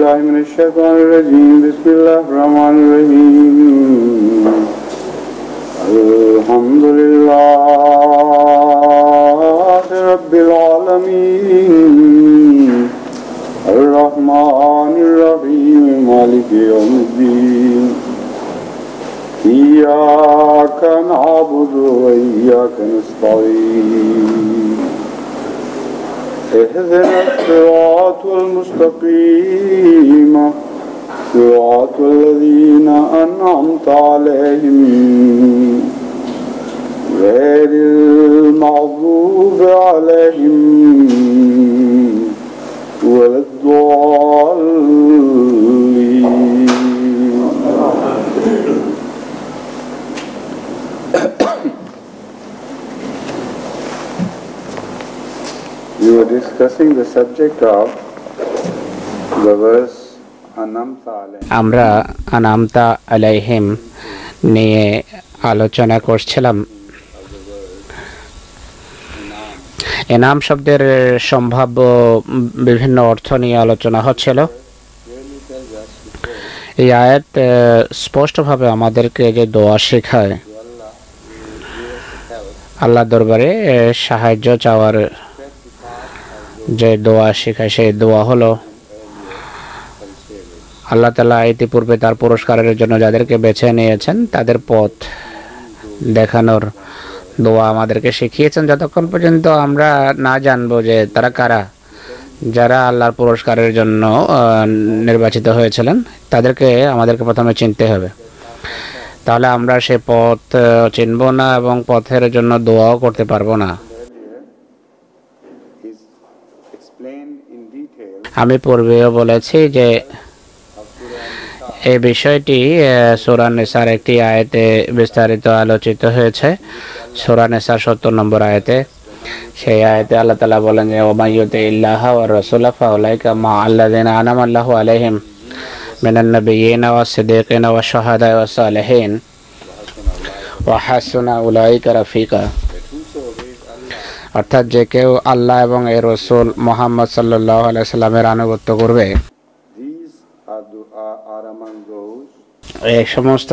بالله من الشيطان الرجيم بسم الله الرحمن الرحيم الحمد لله رب العالمين الرحمن الرحيم مالك يوم الدين إياك نعبد وإياك نستعين اهدنا الصراط المستقيم صراط الذين أنعمت عليهم غير المغضوب عليهم ولا الضالين. We were discussing the subject of the verse Anamta alayhim. আমরা আনামতা আলাইহিম নিয়ে আলোচনা করছিলাম। এনাম শব্দের সম্ভাব্য বিভিন্ন অর্থ নিয়ে আলোচনা হচ্ছিল। এই আয়াত স্পষ্টভাবে আমাদেরকে যে দোয়া শেখায়, আল্লাহ দরবারে সাহায্য চাওয়ার যে দোয়া শেখায়, সেই দোয়া হলো আল্লাহ তাআলা ইতিপূর্বে তার পুরস্কারের জন্য যাদেরকে বেছে নিয়েছেন তাদের পথ দেখানোর দোয়া আমাদেরকে শিখিয়েছেন, যতক্ষণ পর্যন্ত আমরা না জানবো যে তারা কারা, যারা আল্লাহর পুরস্কারের জন্য নির্বাচিত হয়েছিলেন, তাদেরকে আমাদেরকে প্রথমে চিনতে হবে। তাহলে আমরা সে পথ চিনব না এবং পথের জন্য দোয়াও করতে পারবো না। আমি পূর্বেও বলেছি যে এই বিষয়টি সূরা নিসার একটি আয়াতে বিস্তারিত আলোচিত হয়েছে। সূরা নিসার ৭০ নম্বর আয়াতে, সেই আয়াতে আল্লাহ তাআলা বলেন যে ওয়া মাইয়ুতি ইল্লাহা ওয়া রাসূলা ফাউলাইকা মা আল্লাযিনা আনামা আল্লাহু আলাইহিম মিনান নাবিয়্যিনা ওয়াস সিদ্দীকিনা ওয়াশ শুহাদা ওয়াস সালিহিন ওয়া হাসুনা উলাইকা রাফিকা। অর্থাৎ যে কেউ আল্লাহ এবং এর রাসূল মুহাম্মদ সাল্লাল্লাহু আলাইহি সাল্লামের আনুগত্য করবে, এই সমস্ত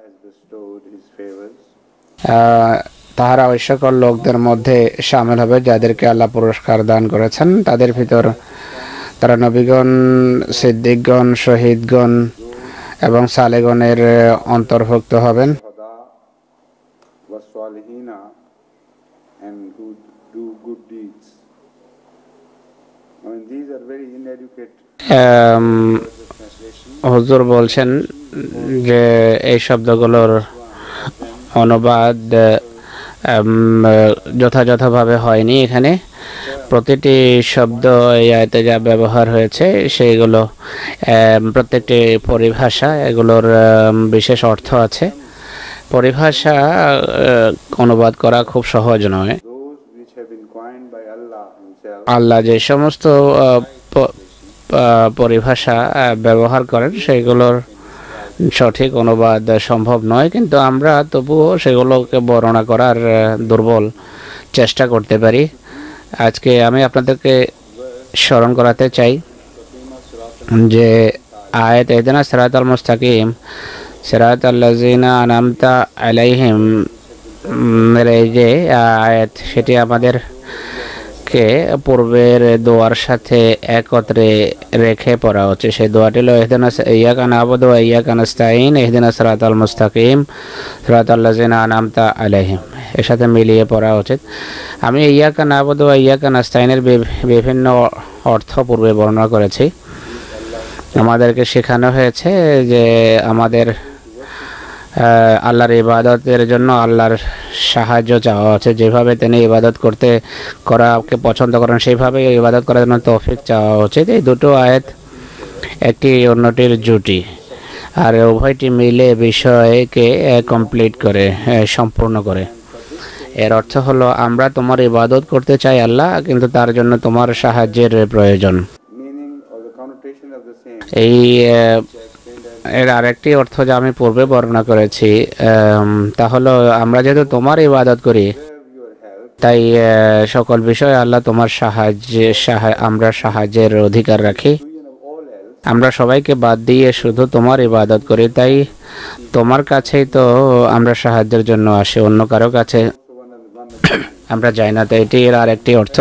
তাহারা ওই সকল লোকদের মধ্যে শামিল হবে যাদেরকে আল্লাহ পুরস্কার দান করেছেন। তাদের ভিতর তারা নবীগণ, সিদ্দিকগণ, শহীদগণ এবং সালেগণের অন্তর্ভুক্ত হবেন। হুজুর বলছেন যে এই শব্দগুলোর অনুবাদ যথাযথভাবে হয়নি। এখানে প্রতিটি শব্দ এই আয়াতে যা ব্যবহার হয়েছে সেইগুলো প্রত্যেকটি পরিভাষা, এগুলোর বিশেষ অর্থ আছে। পরিভাষা অনুবাদ করা খুব সহজ নয়। আল্লাহ যে সমস্ত পরিভাষা ব্যবহার করেন সেগুলোর সঠিক অনুবাদ সম্ভব নয়, কিন্তু আমরা তবুও সেগুলোকে বর্ণনা করার দুর্বল চেষ্টা করতে পারি। আজকে আমি আপনাদেরকে স্মরণ করাতে চাই যে আয়াত ইহদিনা সিরাতাল মুস্তাকিম সিরাতাল্লাযিনা আনআমতা আলাইহিম এর এই যে আয়াত, সেটি আমাদেরকে পূর্বের দোয়ার সাথে একত্রে রেখে পড়া হচ্ছে। সেই দোয়াটি হলো ইহদিনা ইয়্যাকা না'বুদু ওয়া ইয়্যাকা নাস্তাঈন ইহদিনা সিরাতাল মুস্তাকিম সিরাতাল্লাযিনা আনআমতা আলাইহিম, এর সাথে মিলিয়ে পড়া উচিত। আমি ইয়্যাকা না'বুদু ওয়া ইয়্যাকা নাস্তাঈনের বিভিন্ন অর্থ পূর্বে বর্ণনা করেছি। আমাদেরকে শেখানো হয়েছে যে আমাদের আল্লাহর ইবাদতের জন্য আল্লাহর সাহায্য চাওয়া আছে। যেভাবে তিনি ইবাদত করাকে পছন্দ করেন সেইভাবে ইবাদত করার জন্য তৌফিক চাওয়া উচিত। এই দুটো আয়াত একটি অন্যটির জুটি, আর উভয়টি মিলে বিষয়কে কমপ্লিট করে, সম্পূর্ণ করে। এর অর্থ হলো আমরা তোমার ইবাদত করতে চাই আল্লাহ, কিন্তু তার জন্য তোমার সাহায্যের প্রয়োজন। এই এর আরেকটি অর্থ যা আমি পূর্বে বর্ণনা করেছি তা হলো আমরা যেহেতু তোমার ইবাদত করি, তাই সকল বিষয়ে আল্লাহ তোমার আমরা সাহায্যের অধিকার রাখি। আমরা সবাইকে বাদ দিয়ে শুধু তোমার ইবাদত করি, তাই তোমার কাছেই তো আমরা সাহায্যের জন্য আসি, অন্য কারো কাছে আমরা যাই না। তো এটি এর আর একটি অর্থ।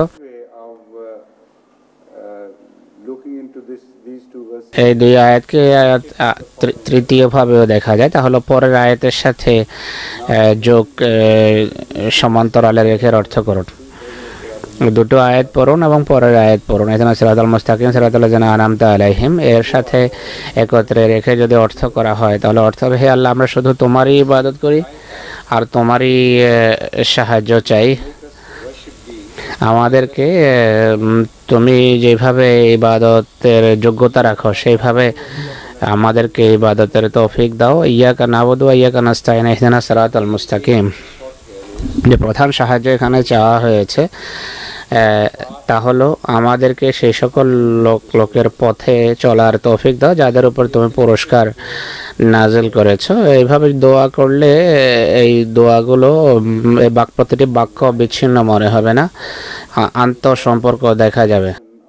এই দুই আয়াতকে তৃতীয় ভাবেও দেখা যায়, তাহলে পরের আয়াতের সাথে যোগ সমান্তরালে রেখে অর্থ করুন। দুটো আয়াত পড়ুন এবং পরের আয়াত পড়ুন। এখানে সিরাতাল মুস্তাকিম সিরাতাল লাযিনা আনআমতা আলাইহিম এর সাথে একত্রে রেখে যদি অর্থ করা হয়, তাহলে অর্থ হবে, হে আল্লাহ, আমরা শুধু তোমারই ইবাদত করি আর তোমারই সাহায্য চাই। আমাদেরকে তুমি যেভাবে ইবাদতের যোগ্যতা রাখো সেইভাবে আমাদেরকে ইবাদতের তৌফিক দাও। ইয়াকা নাবুদু ওয়া ইয়াকা নাস্তাইন ইহদিনাস সিরাতাল মুস্তাকিম। যে প্রধান সাহায্য এখানে চাওয়া হয়েছে তা হলো আমাদেরকে সেই সকল লোকের পথে চলার তৌফিক দাও যাদের উপর তুমি পুরস্কার নাজিল করেছো। এইভাবে দোয়া করলে এই দোয়াগুলো প্রতিটি বাক্য বিচ্ছিন্ন মনে হবে না, আন্তঃসম্পর্ক দেখা যাবে।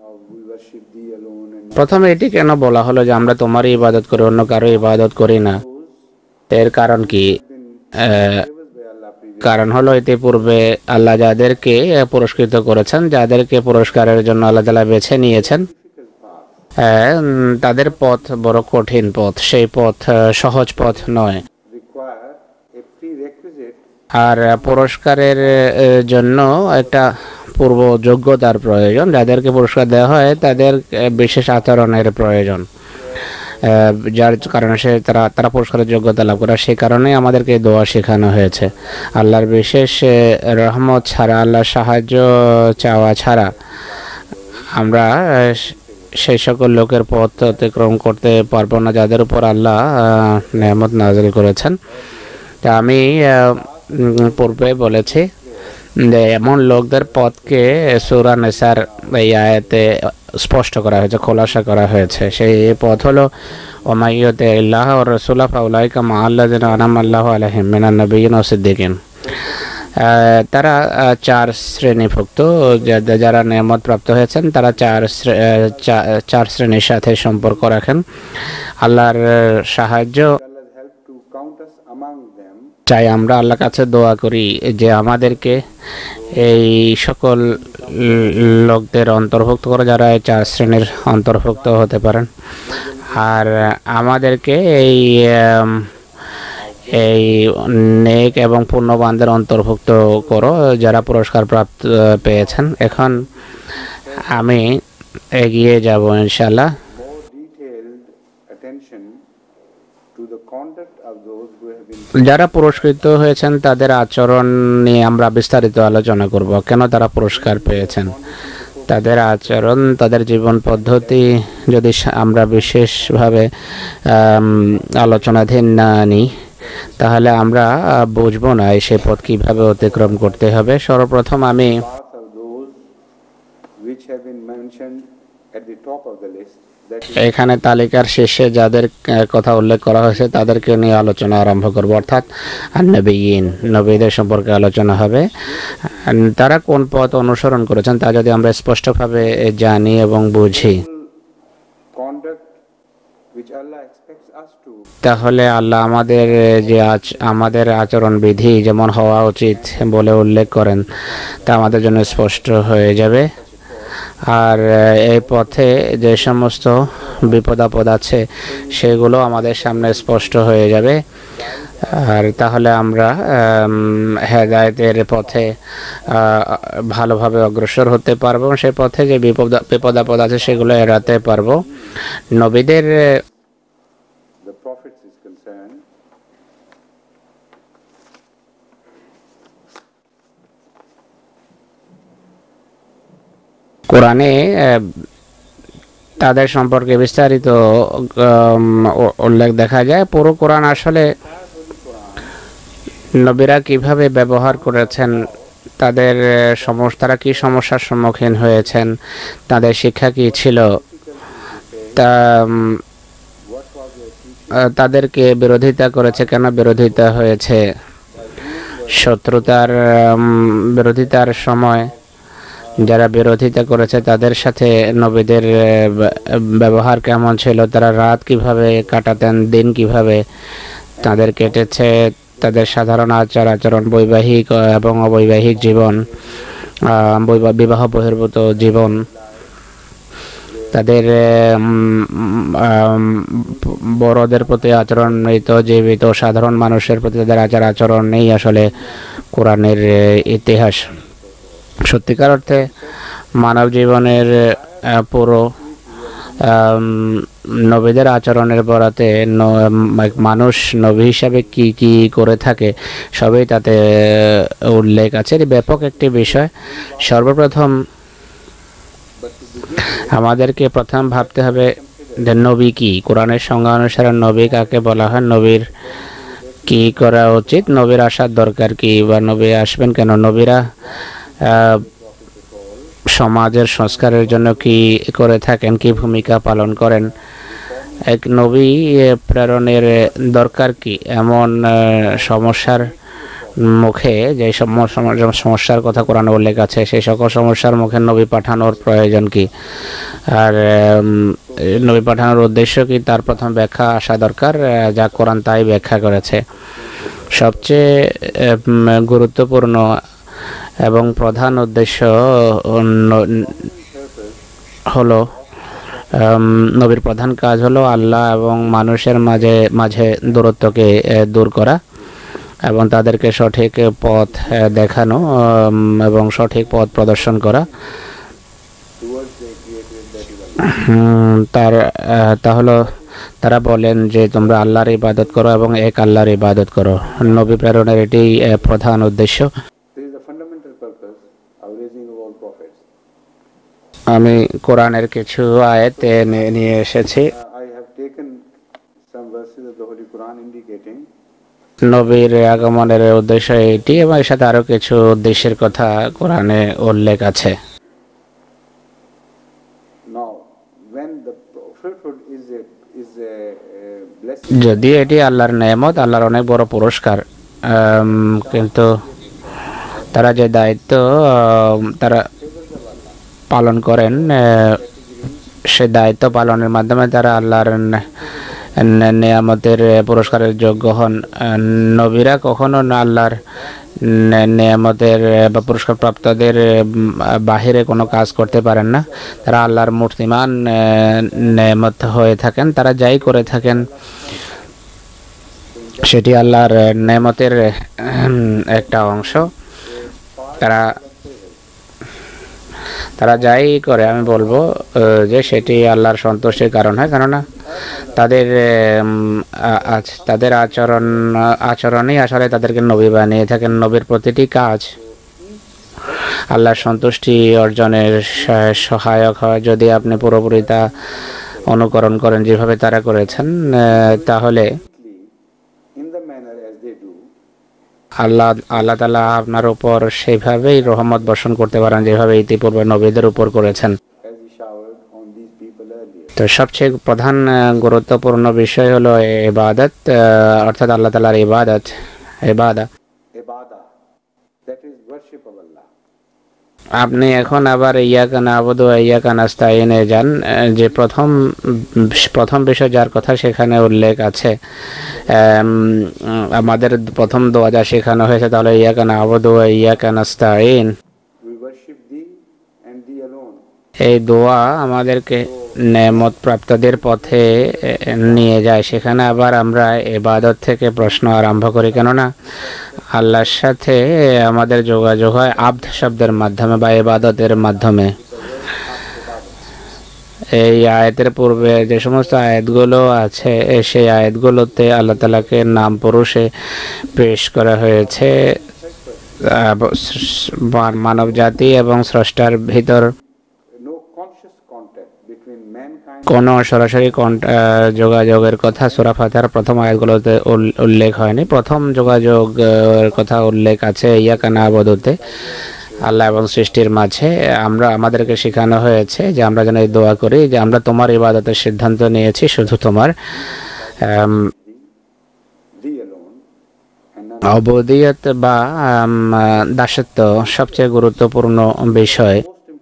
প্রথমে এটি কেন বলা হলো যে আমরা তোমারই ইবাদত করি, অন্য কারো ইবাদত করি না? এর কারণ কি? কারণ হলো ইতিপূর্বে আল্লাহ যাদেরকে পুরস্কৃত করেছেন, যাদেরকে পুরস্কারের জন্য আল্লাহ তাআলা বেছে নিয়েছেন, তাদের পথ বড় কঠিন পথ, সেই পথ সহজ পথ নয়। আর পুরস্কারের জন্য একটা পূর্ব যোগ্যতার প্রয়োজন। যাদেরকে পুরস্কার দেওয়া হয় তাদের বিশেষ আচরণের প্রয়োজন, যার কারণে তারা পুরস্কারের যোগ্যতা লাভ করে। সেই কারণে আমাদেরকে দোয়া শেখানো হয়েছে। আল্লাহর বিশেষ রহমত ছাড়া, আল্লাহর সাহায্য চাওয়া ছাড়া আমরা সেই সকল লোকের পথ অতিক্রম করতে পারবো না যাদের উপর আল্লাহ নেয়ামত নাযিল করেছেন। তা আমি পূর্বে বলেছি যে এমন লোকদের পথকে সূরা নিসার এই আয়াতে স্পষ্ট করা হয়েছে, খোলাসা করা হয়েছে। সেই পথ হলো ওয়া ইউতিল্লাহ ওয়া রাসূলাহু ফাউলাইকা মাআল্লাযিনা আনআমা আল্লাহু আলাইহিম মিনান নাবিয়্যিন ওয়া সিদ্দিকিন। তারা চার শ্রেণীভুক্ত, যারা নেয়ামত প্রাপ্ত হয়েছেন তারা চার শ্রেণীর সাথে সম্পর্ক রাখেন। আল্লাহর সাহায্য চাই, আমরা আল্লাহর কাছে দোয়া করি যে আমাদেরকে এই সকল লোকদের অন্তর্ভুক্ত করে যারা এই চার শ্রেণীর অন্তর্ভুক্ত হতে পারেন। আর আমাদেরকে এই নেক এবং পুণ্যবানদের অন্তর্ভুক্ত করো যারা পুরস্কার প্রাপ্ত পেয়েছেন। এখন আমি এগিয়ে যাব ইনশাআল্লাহ। যারা পুরস্কৃত হয়েছেন তাদের আচরণ নিয়ে আমরা বিস্তারিত আলোচনা করব। কেন তারা পুরস্কার পেয়েছেন, তাদের আচরণ, তাদের জীবন পদ্ধতি যদি আমরা বিশেষভাবে আলোচনাধীন না নিই তাহলে আমরা বুঝবো না সে পথ কিভাবে অতিক্রম করতে হবে। সর্বপ্রথম আমি এখানে তালিকার শেষে যাদের কথা উল্লেখ করা হয়েছে তাদেরকে নিয়ে আলোচনা আরম্ভ করব, অর্থাৎ নবীন, নবীদের সম্পর্কে আলোচনা হবে। তারা কোন পথ অনুসরণ করেছেন তা যদি আমরা স্পষ্টভাবে জানি এবং বুঝি তাহলে আল্লাহ আমাদের যে আমাদের আচরণ বিধি যেমন হওয়া উচিত বলে উল্লেখ করেন তা আমাদের জন্য স্পষ্ট হয়ে যাবে। আর এই পথে যে সমস্ত বিপদ আপদ আছে সেগুলো আমাদের সামনে স্পষ্ট হয়ে যাবে। আর তাহলে আমরা হেদায়েতের পথে ভালোভাবে অগ্রসর হতে পারবো, সেই পথে যে বিপদ আপদ আছে সেগুলো এড়াতে পারবো। নবীদের কোরআনে তাদের সম্পর্কে বিস্তারিত উল্লেখ দেখা যায়। পুরো কোরআন আসলে নবীরা কিভাবে ব্যবহার করেছেন, তারা কি সমস্যার সম্মুখীন হয়েছেন, তাদের শিক্ষা কি ছিল, তাদেরকে বিরোধিতা করেছে, কেন বিরোধিতা হয়েছে, বিরোধিতার সময় যারা বিরোধিতা করেছে তাদের সাথে নবীদের ব্যবহার কেমন ছিল, তারা রাত কিভাবে কাটাতেন, দিন কিভাবে তাদের কেটেছে, তাদের সাধারণ আচার আচরণ, বৈবাহিক এবং অবৈবাহিক জীবন, বিবাহ বহির্ভূত জীবন, তাদের বড়দের প্রতি আচরণ, মৃত জীবিত সাধারণ মানুষের প্রতি তাদের আচার আচরণ নেই আসলে কোরআনের ইতিহাস। সত্যিকার অর্থে মানব জীবনের পুরো নবীদের আচরণের বরাতে মানুষ নবী হিসাবে কি কি করে থাকে সবই তাতে উল্লেখ আছে। ব্যাপক একটি বিষয়। সর্বপ্রথম আমাদেরকে প্রথম ভাবতে হবে যে নবী কি। কোরআনের সংজ্ঞা অনুসারে নবী কাকে বলা হয়, নবীর কি করা উচিত, নবীর আসার দরকার কি, বা নবী আসবেন কেন, নবীরা সমাজের সংস্কারের জন্য কি করে থাকেন, কি ভূমিকা পালন করেন, এক নবী প্রেরণের দরকার কি, এমন সমস্যার মুখে যে সমস্যার কথা কোরআনে উল্লেখ আছে সেই সকল সমস্যার মুখে নবী পাঠানোর প্রয়োজন কি, আর নবী পাঠানোর উদ্দেশ্য কি, তার প্রথম ব্যাখ্যা আসা দরকার, যা কোরআন তাই ব্যাখ্যা করেছে। সবচেয়ে গুরুত্বপূর্ণ এবং প্রধান উদ্দেশ্য হলো নবীর প্রধান কাজ হলো আল্লাহ এবং মানুষের মাঝে দূরত্বকে দূর করা এবং তাদেরকে সঠিক পথ দেখানো এবং সঠিক পথ প্রদর্শন করা। তাহলে তারা বলেন যে তোমরা আল্লাহর ইবাদত করো এবং এক আল্লাহর ইবাদত করো। নবী প্রেরণের এটি প্রধান উদ্দেশ্য। আমি কোরআনের কিছু আয়াত নিয়ে এসেছি। নবীর আগমনের উদ্দেশ্য এটি এবং এর সাথে আরো কিছু উদ্দেশ্যের কথা কোরআনে উল্লেখ আছে। যদি এটি আল্লাহর নেয়ামত, আল্লাহর অনেক বড় পুরস্কার, কিন্তু তারা যে দায়িত্ব তারা পালন করেন সে দায়িত্ব পালনের মাধ্যমে তারা আল্লাহর নেয়ামতের পুরস্কারের যোগ্য হন। নবীরা কখনো আল্লাহর নেয়ামতের বা পুরস্কার প্রাপ্তদের বাহিরে কোনো কাজ করতে পারেন না। তারা আল্লাহর মূর্তিমান নেয়ামত হয়ে থাকেন। তারা যাই করে থাকেন সেটি আল্লাহর নেয়ামতের একটা অংশ। তারা যাই করে আমি বলবো যে সেটি আল্লাহর সন্তুষ্টির কারণ হয়, কেননা তাদের আচরণই আসলে তাদেরকে নবী বানিয়ে থাকেন। নবীর প্রতিটি কাজ আল্লাহর সন্তুষ্টি অর্জনের সহায়ক হয়। যদি আপনি পুরোপুরি তা অনুকরণ করেন যেভাবে তারা করেছেন, তাহলে আল্লাহ তাআলা আপনার উপর সেইভাবেই রহমত বর্ষণ করতে পারেন যেভাবে ইতিপূর্বে নবীদের উপর করেছেন। তো সবচেয়ে প্রধান গুরুত্বপূর্ণ বিষয় হলো ইবাদত, অর্থাৎ আল্লাহ তাআলার ইবাদত। আপনি এখন আবার ইয়াকা না'বুদু ওয়া ইয়াকা নাস্তাইনে যান, যে প্রথম বিষয় যার কথা সেখানে উল্লেখ আছে। আমাদের প্রথম দোয়া যা শেখানো হয়েছে তাহলে ইয়াকা না'বুদু ওয়া ইয়াকা নাস্তাইন। এই দোয়া আমাদেরকে নেয়ামত প্রাপ্তদের পথে নিয়ে যায়। সেখানে আবার আমরা ইবাদত থেকে প্রশ্ন আরম্ভ করি, কেননা আল্লাহর সাথে আমাদের যোগাযোগ হয় আবদ শব্দের মাধ্যমে বা ইবাদতের মাধ্যমে। এই আয়াতের পূর্বে যে সমস্ত আয়াতগুলো আছে সেই আয়াতগুলোতে আল্লাহ তাআলাকে নাম পুরুষে পেশ করা হয়েছে। মানব জাতি এবং স্রষ্টার ভিতর কোনো সরাসরি যোগাযোগের কথা সূরা ফাতিহার প্রথম আয়াতগুলোতে উল্লেখ হয়নি। প্রথম যোগাযোগের কথা উল্লেখ আছে ইয়াকা না'বুদুতে, আল্লাহ এবং সৃষ্টির মাঝে। আমাদেরকে শেখানো হয়েছে যে আমরা যেন এই দোয়া করি যে আমরা তোমার ইবাদতের সিদ্ধান্ত নিয়েছি, শুধু তোমার। উবুদিয়ত বা দাসত্ব সবচেয়ে গুরুত্বপূর্ণ বিষয়।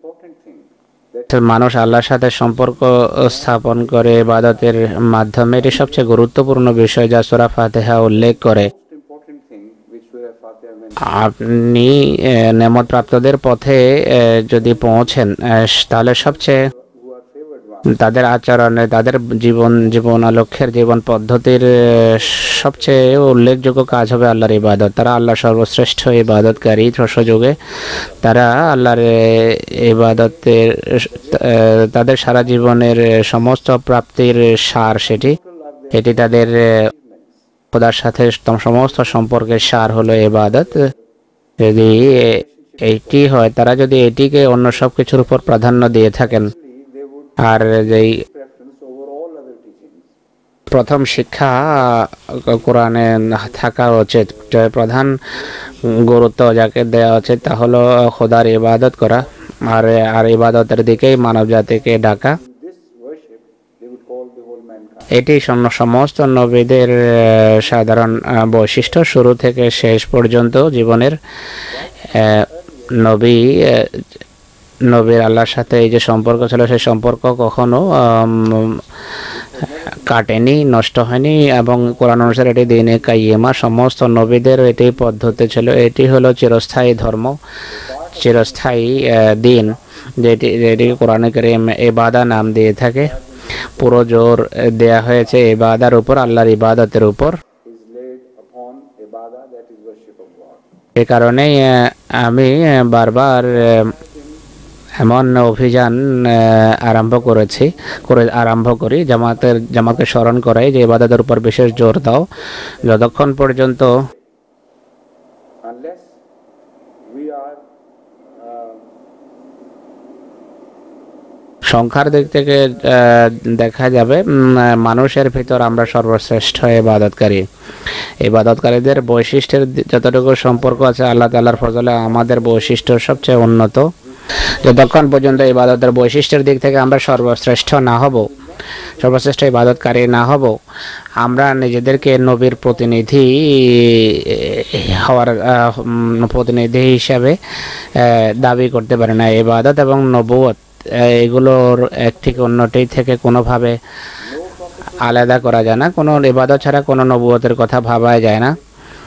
মানুষ আল্লাহর সাথে সম্পর্ক স্থাপন করে ইবাদতের মাধ্যমে, এটি সবচেয়ে গুরুত্বপূর্ণ বিষয় যা সূরা ফাতিহা উল্লেখ করে। Most important thing which Surah Fatiha আপনি নেমত প্রাপ্তদের পথে যদি পৌঁছেন, তাহলে সবচেয়ে who are favored ones. তাদের আচরণে, তাদের জীবনালক্ষ্যের জীবন পদ্ধতির সবচেয়ে উল্লেখযোগ্য কাজ হবে আল্লাহর ইবাদত। তারা আল্লাহ সর্বশ্রেষ্ঠ ইবাদতকারী সুযোগে তারা আল্লাহর ইবাদতের তাদের সারা জীবনের সমস্ত প্রাপ্তির সার সেটি। এটি তাদের খোদার সাথে সমস্ত সম্পর্কের সার হলো ইবাদত। যদি এইটি হয়, তারা যদি এটিকে অন্য সব কিছুর উপর প্রাধান্য দিয়ে থাকেন, They would আর যেই preference over all other teachings. প্রথম শিক্ষা কোরআনে থাকা উচিত, যে প্রধান গুরুত্ব যাকে দেওয়া উচিত তা হলো খোদার ইবাদত করা, আর ইবাদতের দিকেই মানব জাতিকে ডাকা। This worship they would call the whole mankind. এটি সমস্ত নবীদের সাধারণ বৈশিষ্ট্য, শুরু থেকে শেষ পর্যন্ত জীবনের। নবীর আল্লাহর সাথে এই যে সম্পর্ক ছিল, সেই সম্পর্ক কখনো কাটেনি, নষ্ট হয়নি, এবং কোরআন অনুসারে এটি দিনে কাইয়্যিমা, সমস্ত নবীদের এটি পদ্ধতি ছিল। এটি হলো চিরস্থায়ী ধর্ম, চিরস্থায়ী দিন, যেটি কোরআনে কারীম ইবাদা নাম দিয়ে থাকে। পুরো জোর দেয়া হয়েছে ইবাদার উপর, আল্লাহর ইবাদতের উপর। Is laid upon ibadah, that is worship of God. এ কারণেই আমি বারবার এমন অভিযান আরম্ভ করি জামাতকে স্মরণ করাই যে ইবাদতের উপর বিশেষ জোর দাও, যতক্ষণ পর্যন্ত Unless we are সংখ্যার দিক থেকে দেখা যাবে মানুষের ভিতর আমরা সর্বশ্রেষ্ঠ ইবাদতকারীদের বৈশিষ্ট্যের যতটুকু সম্পর্ক আছে আল্লাহ তাআলার ফজলে আমাদের বৈশিষ্ট্য সবচেয়ে উন্নত। যতক্ষণ পর্যন্ত ইবাদতের বৈশিষ্ট্যের দিক থেকে আমরা সর্বশ্রেষ্ঠ ইবাদতকারী না হব, আমরা নিজেদেরকে নবীর প্রতিনিধি হিসাবে দাবি করতে পারি না। ইবাদত এবং নবুয়ত এগুলোর একটি অন্যটি থেকে কোনোভাবে আলাদা করা যায় না। কোনো ইবাদত ছাড়া কোনো নবুয়তের কথা ভাবা যায় না।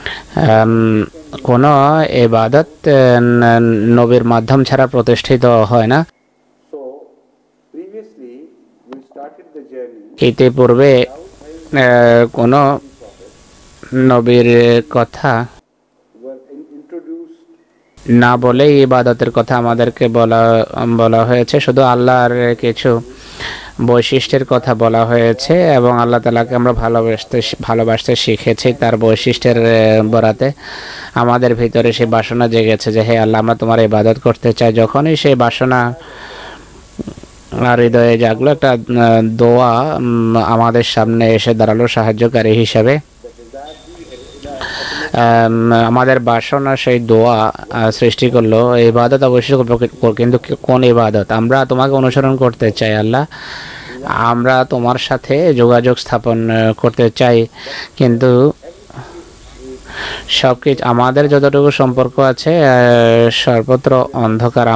কোনো ইবাদত নবীর মাধ্যম ছাড়া প্রতিষ্ঠিত হয় না। so previously we started the journey ইতিপূর্বে কোনো নবীর কথা were introduced না বলেই ইবাদতের কথা আমাদেরকে বলা হয়েছে। শুধু আল্লাহর কিছু বৈশিষ্ট্যের কথা বলা হয়েছে এবং আল্লাহ তাআলাকে আমরা ভালোবাসতে শিখেছি। তার বৈশিষ্ট্যের বরাতে আমাদের ভিতরে সেই বাসনা জেগেছে যে হে আল্লাহ, আমরা তোমার ইবাদত করতে চাই। যখনই সেই বাসনা আর হৃদয়ে জাগলো, একটা দোয়া আমাদের সামনে এসে দাঁড়ালো সাহায্যকারী হিসাবে। আমাদের বাসনা সেই দোয়া সৃষ্টি করলো, ইবাদত অবশ্যই কিন্তু কোন ইবাদত? আমরা তোমাকে অনুসরণ করতে চাই আল্লাহ, আমরা তোমার সাথে যোগাযোগ স্থাপন করতে চাই, কিন্তু সবকিছু আমাদের যতটুকু সম্পর্ক আছে সর্বত্র অন্ধকার।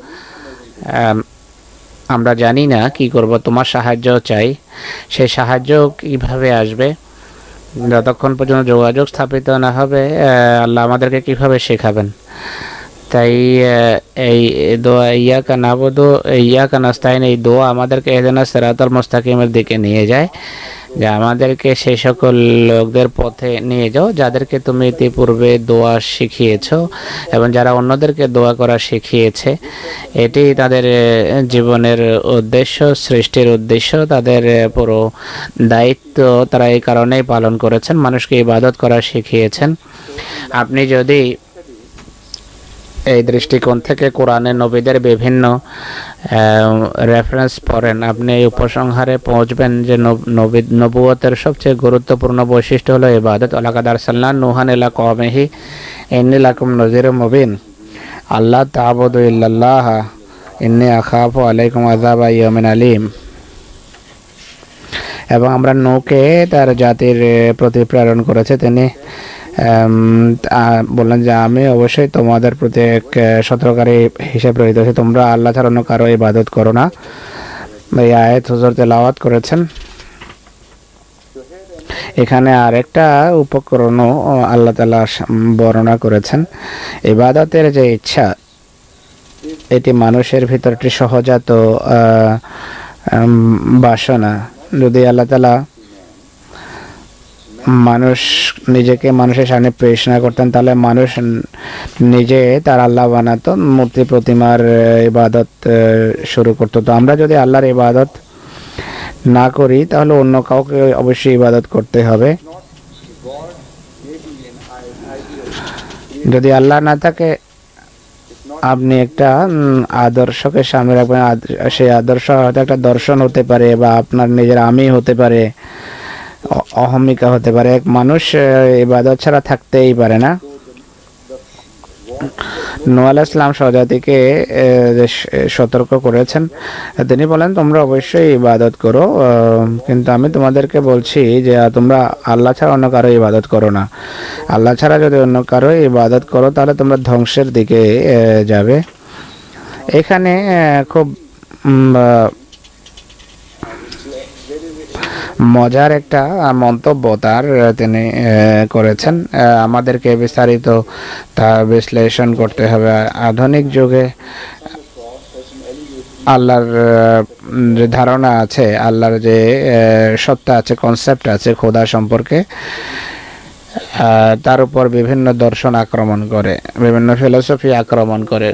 আমরা জানি না কি করব, তোমার সাহায্য চাই। সেই সাহায্য কিভাবে আসবে? যতক্ষণ পর্যন্ত যোগাযোগ স্থাপিত না হবে আল্লাহ আমাদেরকে কিভাবে শেখাবেন? তাই এই দোয়া ইয়াকা নাবুদু ইয়াকা নাস্তাইন, এই দোয়া আমাদেরকে ইহদিনাস সিরাতাল মুস্তাকিমের দিকে নিয়ে যায়, যে আমাদেরকে সেই সকল লোকদের পথে নিয়ে যাও যাদেরকে তুমি ইতিপূর্বে দোয়া শিখিয়েছো এবং যারা অন্যদেরকে দোয়া করা শিখিয়েছে। এটি তাদের জীবনের উদ্দেশ্য, সৃষ্টির উদ্দেশ্য, তাদের পুরো দায়িত্ব তারা এই কারণেই পালন করেছেন, মানুষকে ইবাদত করা শিখিয়েছেন। আপনি যদি এই দৃষ্টিকোণ থেকে কোরআনে নবীদের বিভিন্ন রেফারেন্স পড়েন, আপনি এই উপসংহারে পৌঁছবেন যে নবুয়তের সবচেয়ে গুরুত্বপূর্ণ বৈশিষ্ট্য হলো ইবাদত। ওয়ালাকাদ আরসালনা নূহান ইলা কওমিহি ইন্নী লাকুম নাযীরুম মুবিন আল্লা তা'বুদু ইল্লাল্লাহ ইন্নী আখাফু আলাইকুম আযাবা ইয়াউমিন আলীম। এবং আমরা নূহকে তার জাতির প্রতি প্রেরণ করেছে, তিনি বললেন যে আমি অবশ্যই তোমাদের প্রতি এক সতর্ককারী হিসেবে প্রেরিত হয়েছি, তোমরা আল্লাহ ছাড়া অন্য কারো ইবাদত করো না। এই আয়াত হুজুর তেলাওয়াত করেছেন। এখানে আরেকটা উপকরণও আল্লাহ তাআলা বর্ণনা করেছেন। ইবাদতের যে ইচ্ছা, এটি মানুষের ভিতর একটি সহজাত বাসনা। যদি আল্লাহ তাআলা মানুষ নিজেকে মানুষের সামনে পেশ না করতেন, তাহলে মানুষ নিজে তার আল্লাহ বানাতো, মূর্তি প্রতিমার ইবাদত শুরু করতো। তো আমরা যদি আল্লাহর ইবাদত না করি, তাহলে অন্য কাউকে অবশ্যই ইবাদত করতে হবে। যদি আল্লাহ না থাকে, আপনি একটা আদর্শকে সামনে রাখবেন। সেই আদর্শ হয়তো একটা দর্শন হতে পারে, বা আপনার নিজের আমি হতে পারে, অহমিকা হতে পারে। এক মানুষ ইবাদত ছাড়া থাকতেই পারে না। নূহ আলাইহিস সালাম স্বজাতিকে সতর্ক করেছেন। তিনি বলেন, তোমরা অবশ্যই ইবাদত করো, কিন্তু আমি তোমাদেরকে বলছি যে তোমরা আল্লাহ ছাড়া অন্য কারো ইবাদত করো না। আল্লাহ ছাড়া যদি অন্য কারো ইবাদত করো, তাহলে তোমরা ধ্বংসের দিকে যাবে। এখানে খুব মজার একটা মন্তব্য তার তিনি করেছেন। আমাদেরকে বিস্তারিত তা বিশ্লেষণ করতে হবে। আধুনিক যুগে আল্লাহর যে ধারণা আছে, আল্লাহর যে সত্তা আছে, কনসেপ্ট আছে খোদা সম্পর্কে, তার উপর বিভিন্ন দর্শন আক্রমণ করে, বিভিন্ন ফিলোসফি আক্রমণ করে।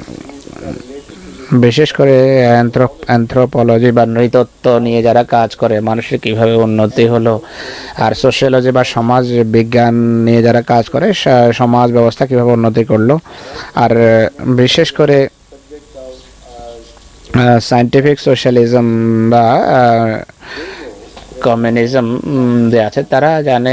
বিশেষ করে অ্যানথ্রোপোলজি বা নৃতত্ত্ব নিয়ে যারা কাজ করে, মানুষের কিভাবে উন্নতি হলো, আর সোশিয়োলজি বা সমাজ বিজ্ঞান নিয়ে যারা কাজ করে, সমাজ ব্যবস্থা কিভাবে উন্নতি করলো, আর বিশেষ করে সায়েন্টিফিক সোশ্যালিজম বা কমিউনিজম যে আছে, তারা জানে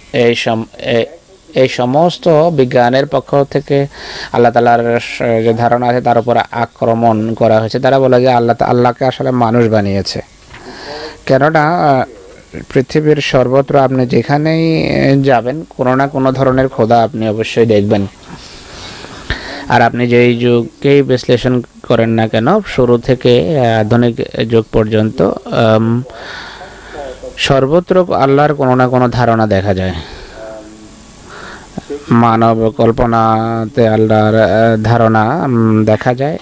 এই সমস্ত বিজ্ঞানের পক্ষ থেকে আল্লাহ তাআলার যে ধারণা আছে তার উপর আক্রমণ করা হয়েছে। তারা বলে যে আল্লাহকে আসলে মানুষ বানিয়েছে। কেননা পৃথিবীর সর্বত্র আপনি যেখানেই যাবেন, কোনো না কোনো ধরনের খোদা আপনি অবশ্যই দেখবেন। আর আপনি যেই যুগকেই বিশ্লেষণ করেন না কেন, শুরু থেকে আধুনিক যুগ পর্যন্ত সর্বত্র আল্লাহর কোনো না কোনো ধারণা দেখা যায়। মানব কল্পনাতে আল্লাহর ধারণা দেখা যায়,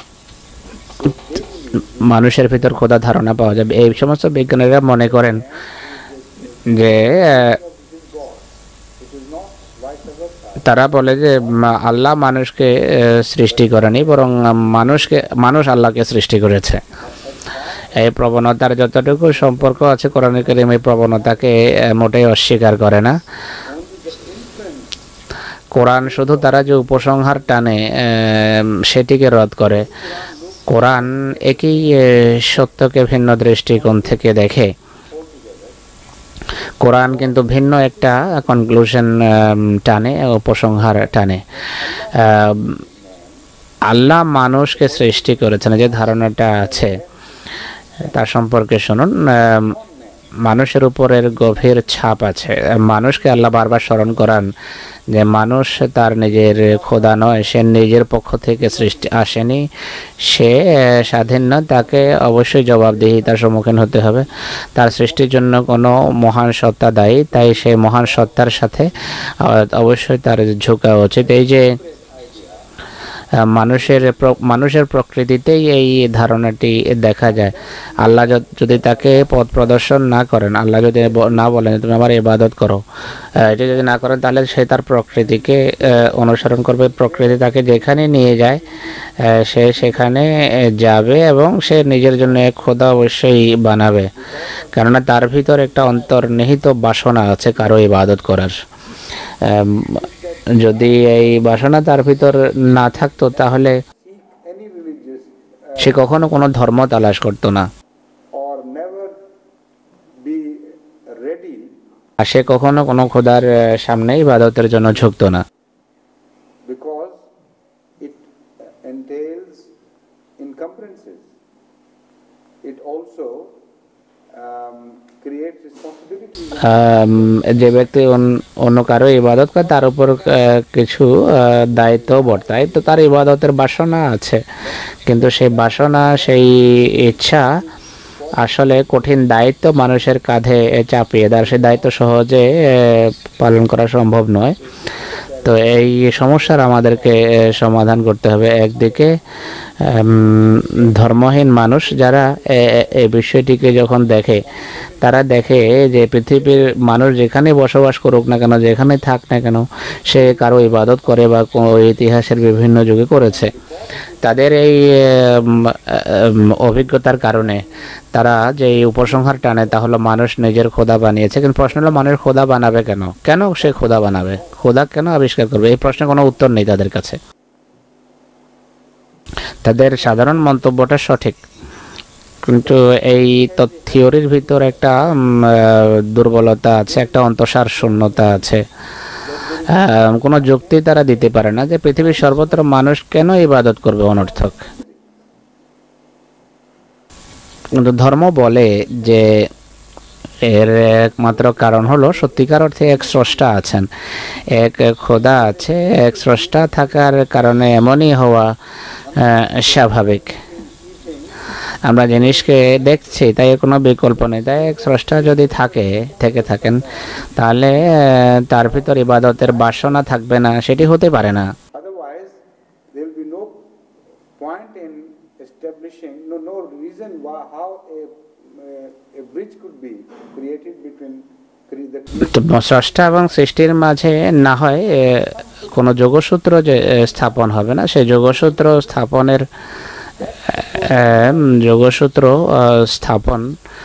মানুষের ভিতর খোদা ধারণা পাওয়া যাবে। এই সমস্ত বিজ্ঞানীরা মনে করেন যে তারা বলে যে আল্লাহ মানুষকে সৃষ্টি করেনি, বরং মানুষ আল্লাহকে সৃষ্টি করেছে। এই প্রবণতার যতটুকু সম্পর্ক আছে, কোরআন কারীম এই প্রবণতাকে মোটেই অস্বীকার করে না। কোরআন শুধু তারা যে উপসংহার টানে সেটিকে রদ করে। কোরআন একই সত্যকে ভিন্ন দৃষ্টিকোণ থেকে দেখে। কোরআন কিন্তু ভিন্ন একটা কনক্লুশন টানে, উপসংহার টানে। আল্লাহ মানুষকে সৃষ্টি করেছেন, যে ধারণাটা আছে তার সম্পর্কে শুনুন। মানুষের উপরের গভীর ছাপ আছে। মানুষকে আল্লাহ বারবার স্মরণ করান যে মানুষ তার নিজের খোদা নয়, সে নিজের পক্ষ থেকে সৃষ্টি আসেনি, সে স্বাধীন নয়, তাকে অবশ্যই জবাবদিহিতার সম্মুখীন হতে হবে। তার সৃষ্টির জন্য কোনো মহান সত্তা দায়ী, তাই সেই মহান সত্তার সাথে অবশ্যই তার ঝুঁকা উচিত। এই যে মানুষের প্রকৃতিতেই এই ধারণাটি দেখা যায়। আল্লাহ যদি তাকে পথ প্রদর্শন না করেন, আল্লাহ যদি না বলেন তুমি আমার ইবাদত করো, এটি যদি না করেন, তাহলে সে তার প্রকৃতিকে অনুসরণ করবে। প্রকৃতি তাকে যেখানে নিয়ে যায় সে সেখানে যাবে, এবং সে নিজের জন্য এক খোদা অবশ্যই বানাবে। কেননা তার ভিতর একটা অন্তর্নিহিত বাসনা আছে কারো ইবাদত করার। যদি এই বাসনা তার ভিতর না থাকতো, তাহলে সে কখনো কোনো ধর্ম তালাশ করতো না, আর সে কখনো কোনো খোদার সামনে ইবাদতের জন্য ঝুঁকতো না। create responsibilities. যে ব্যক্তি অন্য কারো ইবাদত করে তার উপর কিছু দায়িত্ব বর্তায়, তো তার ইবাদতের বাসনা আছে, কিন্তু সেই বাসনা সেই ইচ্ছা আসলে কঠিন দায়িত্ব মানুষের কাঁধে চাপিয়ে দেয়, সেই দায়িত্ব সহজে পালন করা সম্ভব নয়। তো এই সমস্যার আমাদেরকে সমাধান করতে হবে। একদিকে ধর্মহীন মানুষ যারা এই বিষয়টিকে যখন দেখে, তারা দেখে যে পৃথিবীর মানুষ যেখানে বসবাস করুক না কেন, যেখানে থাক না কেন, সে কারো ইবাদত করে বা ইতিহাসের বিভিন্ন যুগে করেছে। তাদের এই অভিজ্ঞতার কারণে তারা যে উপসংহার টানে তা হলো মানুষ নিজের খোদা বানিয়েছে। কিন্তু প্রশ্ন হলো মানুষ খোদা বানাবে কেন? কেন সে খোদা বানাবে? খোদা কেন আবিষ্কার করবে? এই প্রশ্নের কোনো উত্তর নেই তাদের কাছে। তাদের সাধারণ মন্তব্যটা সঠিক, কিন্তু এই থিওরির ভিতর একটা দুর্বলতা আছে, একটা অন্তঃসার শূন্যতা আছে। কোনো যুক্তি তারা দিতে পারে না যে পৃথিবীর সর্বত্র মানুষ কেন ইবাদত করবে অনর্থক। কিন্তু ধর্ম বলে যে এর একমাত্র কারণ হলো সত্যিকার অর্থে এক স্রষ্টা আছেন, এক খোদা আছে। এক স্রষ্টা থাকার কারণে এমনই হওয়া স্বাভাবিক। আমরা জিনিসকে দেখছি, তাই কোনো বিকল্প নেই। তাই এক স্রষ্টা যদি থেকে থাকেন, তাহলে তার ভিতর ইবাদতের বাসনা থাকবে না, সেটি হতে পারে না। Otherwise, there will be no point in establishing, no reason how a bridge could be created between the স্রষ্টা এবং সৃষ্টির মাঝে না হয় কোনো যোগসূত্র যে স্থাপন হবে না। সেই যোগসূত্র স্থাপন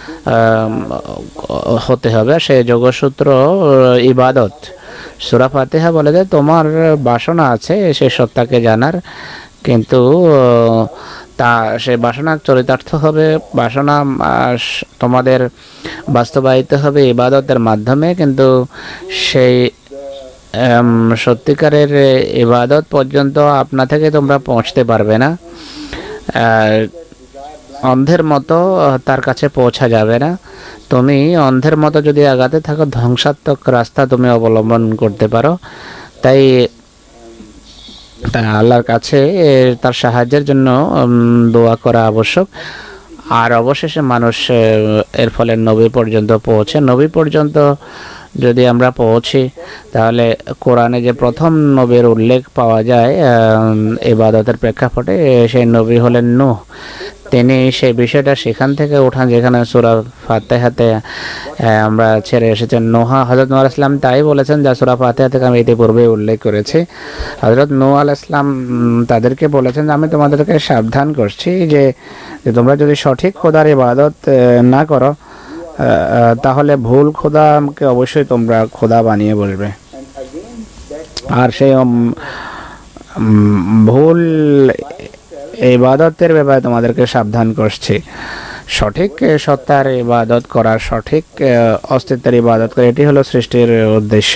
হতে হবে। সেই যোগসূত্র ইবাদত। সূরা ফাতিহা বলে যে তোমার বাসনা আছে সেই সত্তাকে জানার, কিন্তু তা সে বাসনা চরিতার্থ হবে, বাসনা তোমাদের বাস্তবায়িত হবে ইবাদতের মাধ্যমে। কিন্তু সেই সত্যিকারের ইবাদত পর্যন্ত আপনা থেকে তোমরা পৌঁছতে পারবে না। অন্ধের মতো তার কাছে পৌঁছা যাবে না। তুমি অন্ধের মতো যদি আগাতে থাকো, ধ্বংসাত্মক রাস্তা তুমি অবলম্বন করতে পারো। তাই আল্লাহর কাছে তার সাহায্যের জন্য দোয়া করা আবশ্যক। আর অবশেষে মানুষ এর ফলে নবী পর্যন্ত পৌঁছে। নবী পর্যন্ত যদি আমরা পৌঁছি, তাহলে কোরআনে যে প্রথম নবীর উল্লেখ পাওয়া যায় ইবাদতের প্রেক্ষাপটে, সেই নবী হলেন নূহ। তিনি সেই বিষয়টা সেখান থেকে উঠান যেখানে সূরা ফাতিহাতে আমরা ছেড়ে এসেছেন। হযরত নূহ আলাইহিস সালাম তাই বলেছেন যা সূরা ফাতিহা থেকে আমি ইতিপূর্বে উল্লেখ করেছি। হযরত নূহ আলাইহিস সালাম তাদেরকে বলেছেন আমি তোমাদেরকে সাবধান করছি যে তোমরা যদি সঠিক খোদার ইবাদত না করো, তাহলে ভুল খোদাকে অবশ্যই তোমরা খোদা বানিয়ে বসবে। আর সেই ভুল ইবাদতের ব্যাপারে তোমাদেরকে সাবধান করছি। সঠিক সত্তার ইবাদত করা, সঠিক অস্তিত্বের ইবাদত করা, এটি হলো সৃষ্টির উদ্দেশ্য।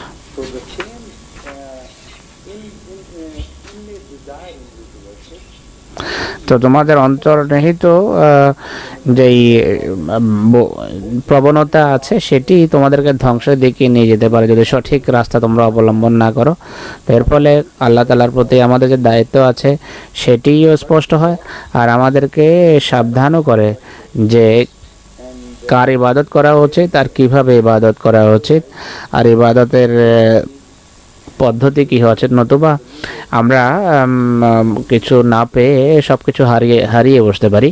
তো তোমাদের অন্তর্নিহিত যেই প্রবণতা আছে সেটি তোমাদেরকে ধ্বংসের দিকে নিয়ে যেতে পারে যদি সঠিক রাস্তা তোমরা অবলম্বন না করো। এর ফলে আল্লাহ তাআলার প্রতি আমাদের যে দায়িত্ব আছে সেটিও স্পষ্ট হয়, আর আমাদেরকে সাবধানও করে যে কার ইবাদত করা উচিত আর কিভাবে ইবাদত করা উচিত, আর ইবাদতের পদ্ধতি কি হওয়া উচিত। নতুবা আমরা কিছু না পেয়ে সব কিছু হারিয়ে বসতে পারি।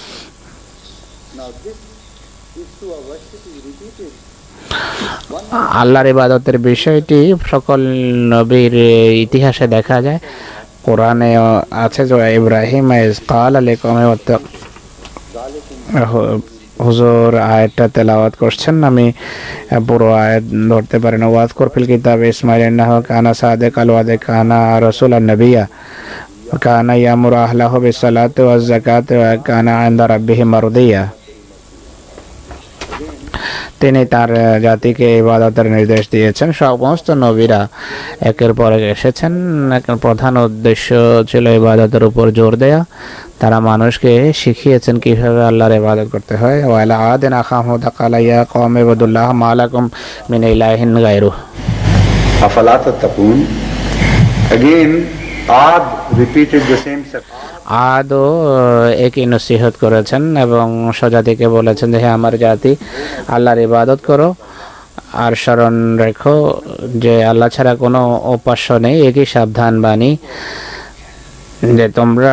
আল্লাহর ইবাদতের বিষয়টি সকল নবীর ইতিহাসে দেখা যায়। কোরআনে আছে যে ইব্রাহিম কাল আলাইকুম হুজুর আয়াতটা তেলাওয়াত করছেন, আমি পুরো আয়াত ধরতে পারি না। ওয়াজকুর ফিল কিতাব ইসমাঈল ইন্নাহু কানা সাদিকাল ওয়াদে কানা রাসূলান নাবিয়্যা কানা ইয়ামুরু আহলাহু বিসসালাতি ওয়াজ যাকাতি ওয়া কানা ইনদা রাব্বিহি মারদিয়্যা। তিনি তার জাতিকে ইবাদতের নির্দেশ দিয়েছেন। সমস্ত নবীরা একের পর এক এসেছেন, প্রধান উদ্দেশ্য ছিল ইবাদতের উপর জোর দেয়া। তারা মানুষকে শিখিয়েছেন কিভাবে আল্লাহর ইবাদত করতে হয়। ওয়ালা আদিন আখাহুম হুদ ক্বালা ইয়া কওমি ইবুদুল্লাহ মা লাকুম মিন ইলাহিন গায়রুহু আফালা তাত্তাকুন। Again, Ad repeated the same sentence. আদও একই নসিহত করেছেন এবং স্বজাতিকে বলেছেন যে হে আমার জাতি, আল্লাহর ইবাদত করো আর স্মরণ রেখো যে আল্লাহ ছাড়া কোনো উপাস্য নেই। একই সাবধান বাণী যে তোমরা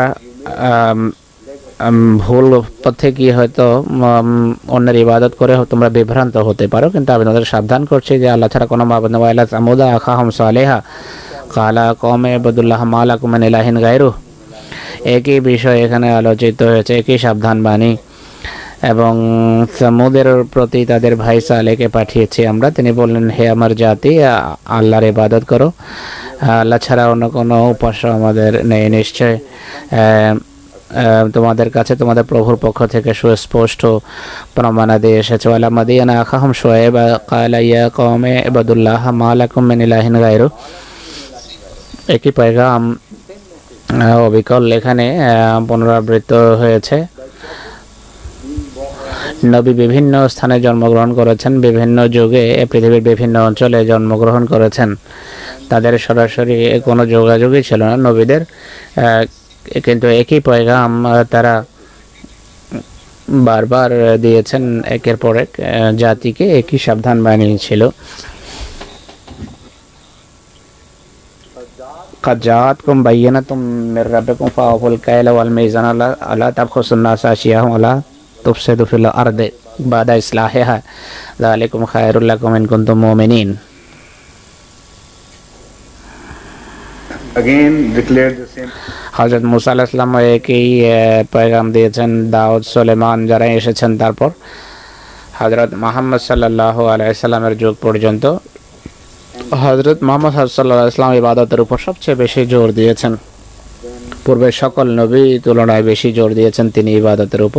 ভুল পথে গিয়ে হয়তো অন্যের ইবাদত করে তোমরা বিভ্রান্ত হতে পারো, কিন্তু আমি তোমাদের সাবধান করছি যে আল্লাহ ছাড়া কোনো মাবুদ নেই। ওয়াইলা সামুদা আখাহুম সালেহা ক্বালা কওমি ইবুদুল্লাহ মা লাকুম মিন ইলাহিন গায়রুহু। একই বিষয় এখানে আলোচিত হয়েছে, একই সাবধান বাণী। এবং সামুদের প্রতি তাদের ভাই সালেহকে পাঠিয়েছি আমরা। তিনি বললেন হে আমার জাতি, আল্লাহর ইবাদত করো, আল্লাহ ছাড়া অন্য কোনো উপাস্য আমাদের নেই। নিশ্চয় তোমাদের কাছে তোমাদের প্রভুর পক্ষ থেকে সুস্পষ্ট প্রমাণাদি এসেছে। ওয়ালা মাদিয়ানা আখাহুম শুআয়বা ক্বালা ইয়া কওমি ইবুদুল্লাহ মা লাকুম মিন ইলাহিন গায়রুহু। একই পয়গাম অবিকল এখানে পুনরাবৃত্ত হয়েছে। নবী বিভিন্ন স্থানে জন্মগ্রহণ করেছেন, বিভিন্ন যুগে পৃথিবীর বিভিন্ন অঞ্চলে জন্মগ্রহণ করেছেন। তাদের সরাসরি কোনো যোগাযোগই ছিল না নবীদের, কিন্তু একই পয়গাম তারা বারবার দিয়েছেন একের পর এক জাতিকে। একই সাবধান বাণী ছিল। قد جاءتكم بينة من ربكم فأوفوا الكيل والميزان ولا تبخسوا الناس أشياءهم ولا تفسدوا في الأرض بعد إصلاحها ذلكم خير لكم إن كنتم مؤمنين. Again declared the same. হযরত মুসা আলাইহিস সালাম একই পয়গাম দিয়েছেন। দাউদ, সুলেমান যারা এসেছেন তারপর হযরত মুহাম্মদ সাল্লাল্লাহু আলাইহি সাল্লামের যুগ পর্যন্ত হযরত মুহাম্মদ সাল্লাল্লাহু আলাইহি সাল্লাম ইবাদতের উপর সবচেয়ে বেশি জোর দিয়েছেন। পূর্বের সকল নবী তুলনায় বেশি জোর দিয়েছেন তিনি ইবাদতের উপর।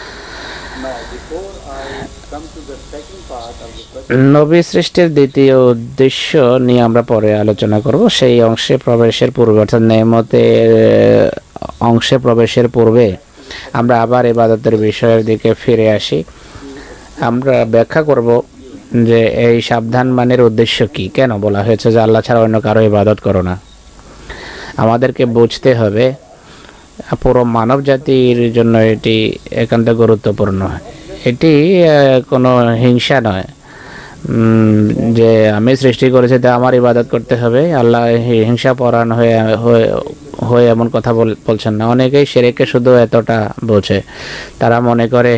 নবী সৃষ্টির দ্বিতীয় উদ্দেশ্য নিয়ে আমরা পরে আলোচনা করব। সেই অংশে প্রবেশের পূর্বে, অর্থাৎ নেয়ামতের অংশে প্রবেশের পূর্বে আমরা আবার ইবাদতের বিষয়ের দিকে ফিরে আসি। আমরা ব্যাখ্যা করব যে এই সাবধান বাণীর উদ্দেশ্য কি, কেন বলা হয়েছে যে আল্লাহ ছাড়া অন্য কারো ইবাদত করো না। আমাদেরকে বুঝতে হবে পুরো মানব জাতির জন্য এটি একান্ত গুরুত্বপূর্ণ। এটি কোনো হিংসা নয় যে আমি সৃষ্টি করেছি তা আমার ইবাদত করতে হবে। আল্লাহ হিংসা পরায়ণ হয়ে এমন কথা বলছেন না। অনেকেই শিরকে শুধু এতটা বোঝে, তারা মনে করে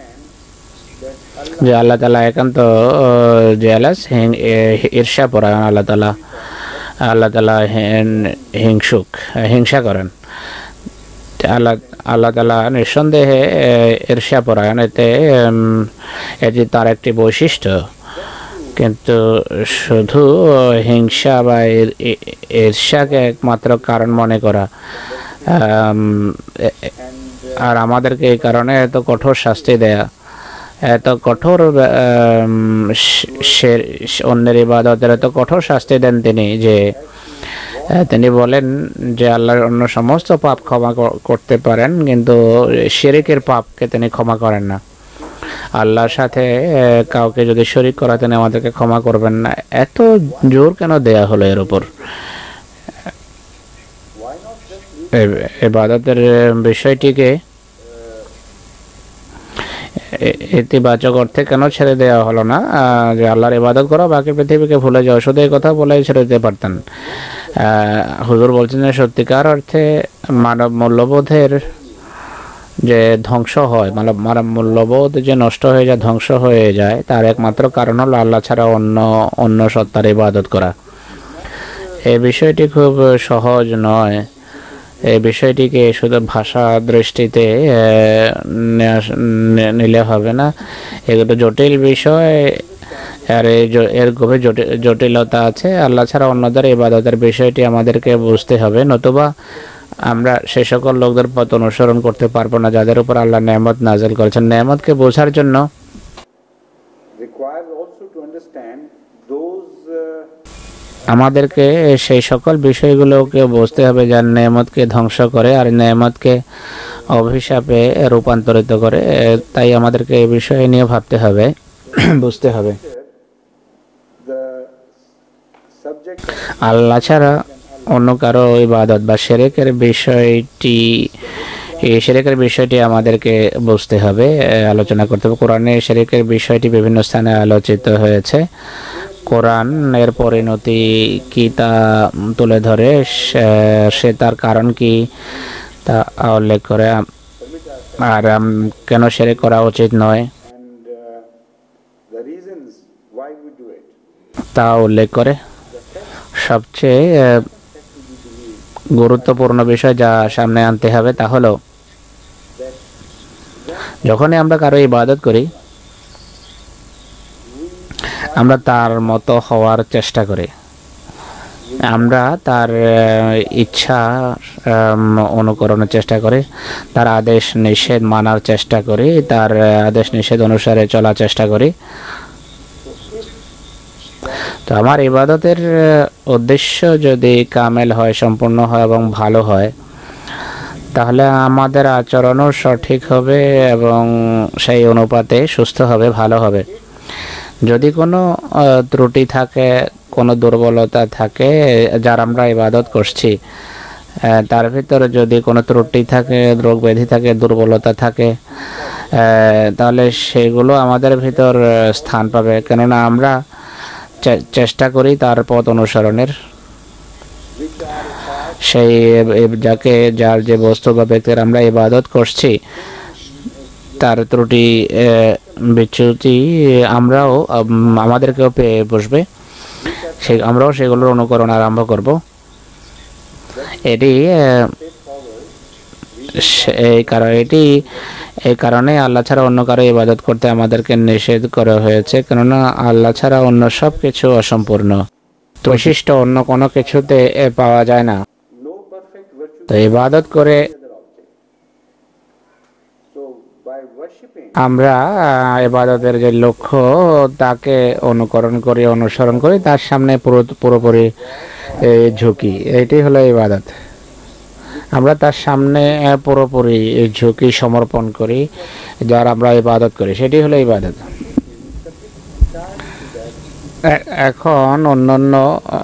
যে আল্লাহ তাআলা একান্ত জেলাস, ঈর্ষা পরায়ণ। আল্লাহ তাআলা হিংসুক, হিংসা করেন। আল্লাহ তাআলা নিঃসন্দেহে ঈর্ষা পরায়ণ, এটি তার একটি বৈশিষ্ট্য। কিন্তু শুধু হিংসা বা ঈর্ষাকে একমাত্র কারণ মনে করা আর আমাদেরকে এই কারণে এত কঠোর শাস্তি দেয়া, এত কঠোর অন্যের ইবাদতের এত কঠোর শাস্তি দেন তিনি যে তিনি বলেন যে আল্লাহর অন্য সমস্ত পাপ ক্ষমা করতে পারেন, কিন্তু শিরকের পাপকে তিনি ক্ষমা করেন না। আল্লাহর সাথে কাউকে যদি শরীক করা তিনি আমাদেরকে ক্ষমা করবেন না। এত জোর কেন দেয়া হলো এর উপর? ইবাদতের বিষয়টিকে ইতিবাচক অর্থে কেন ছেড়ে দেওয়া হলো না যে আল্লাহর ইবাদত করো, বাকি পৃথিবীকে ভুলে যাও? শুধু এই কথা বলেই ছেড়ে দিতে পারতেন। হুজুর বলছেন যে সত্যিকার অর্থে মানব মূল্যবোধের যে ধ্বংস হয়, মানব মূল্যবোধ যে নষ্ট হয়ে যায়, ধ্বংস হয়ে যায়, তার একমাত্র কারণ হলো আল্লাহ ছাড়া অন্য সত্তার ইবাদত করা। এই বিষয়টি খুব সহজ নয়। এই বিষয়টিকে শুধু ভাষা দৃষ্টিতে নিলে হবে না, এগুলো জটিল বিষয় আর এর গভীর জটিলতা আছে। আল্লাহ ছাড়া অন্যদের ইবাদতের বিষয়টি আমাদেরকে বুঝতে হবে, নতুবা আমরা সে সকল লোকদের পথ অনুসরণ করতে পারবো না যাদের উপর আল্লাহ নেয়ামত নাযিল করেছেন। নেয়ামতকে বোঝার জন্য requires also to understand those আমাদেরকে সেই সকল বিষয়গুলোকে বুঝতে হবে যা নেয়ামতকে ধ্বংস করে আর নেয়ামতকে অভিশাপে রূপান্তরিত করে। তাই আমাদেরকে এই বিষয় নিয়ে ভাবতে হবে, বুঝতে হবে। the subject আল্লাহ ছাড়া অন্য কারো ইবাদত বা শিরকের বিষয়টি আমাদেরকে বুঝতে হবে, আলোচনা করতে হবে। কোরআনে শিরকের বিষয়টি বিভিন্ন স্থানে আলোচিত হয়েছে। কোরআন এর পরিণতি কি তা তুলে ধরে, সে তার কারণ কি তা উল্লেখ করে, আর কেন শিরক করা উচিত নয় and the reasons why we do it. তা উল্লেখ করে। সবচেয়ে গুরুত্বপূর্ণ বিষয় যা সামনে আনতে হবে তা হলো, যখনই আমরা কারো ইবাদত করি আমরা তার মতো হওয়ার চেষ্টা করি, আমরা তার ইচ্ছা অনুকরণের চেষ্টা করি, তার আদেশ নিষেধ মানার চেষ্টা করি, তার আদেশ নিষেধ অনুসারে চলার চেষ্টা করি। তো আমার ইবাদতের উদ্দেশ্য যদি কামেল হয়, সম্পূর্ণ হয় এবং ভালো হয়, তাহলে আমাদের আচরণও সঠিক হবে এবং সেই অনুপাতে সুস্থ হবে, ভালো হবে। যদি কোনো ত্রুটি থাকে, কোনো দুর্বলতা থাকে যার আমরা ইবাদত করছি, তার ভিতরে যদি কোনো ত্রুটি থাকে, রোগ ব্যাধি থাকে, দুর্বলতা থাকে, তাহলে সেগুলো আমাদের ভিতর স্থান পাবে, কেননা আমরা চেষ্টা করি তার পথ অনুসরণের। সেই যার যে বস্তু বা ব্যক্তির আমরা ইবাদত করছি তার ত্রুটি বিচ্যুতি আমাদেরকেও পেয়ে বসবে, আমরাও সেগুলোর অনুকরণ আরম্ভ করব। এটি এই কারণে আল্লাহ ছাড়া অন্য কারো ইবাদত করতে আমাদেরকে নিষেধ করা হয়েছে, কেননা আল্লাহ ছাড়া অন্য সব কিছু অসম্পূর্ণ, বৈশিষ্ট্য অন্য কোনো কিছুতে পাওয়া যায় না। No perfect virtue তো ইবাদত করে other object. So by worshipping আমরা ইবাদতের যে লক্ষ্য তাকে অনুসরণ করি, তার সামনে পুরোপুরি ঝুঁকি, এটি হলো ইবাদত। আমরা তার সামনে পুরোপুরি ঝুঁকি সমর্পণ করি, যার আমরা ইবাদত করি, সেটি হলো ইবাদত। এখন অন্যান্য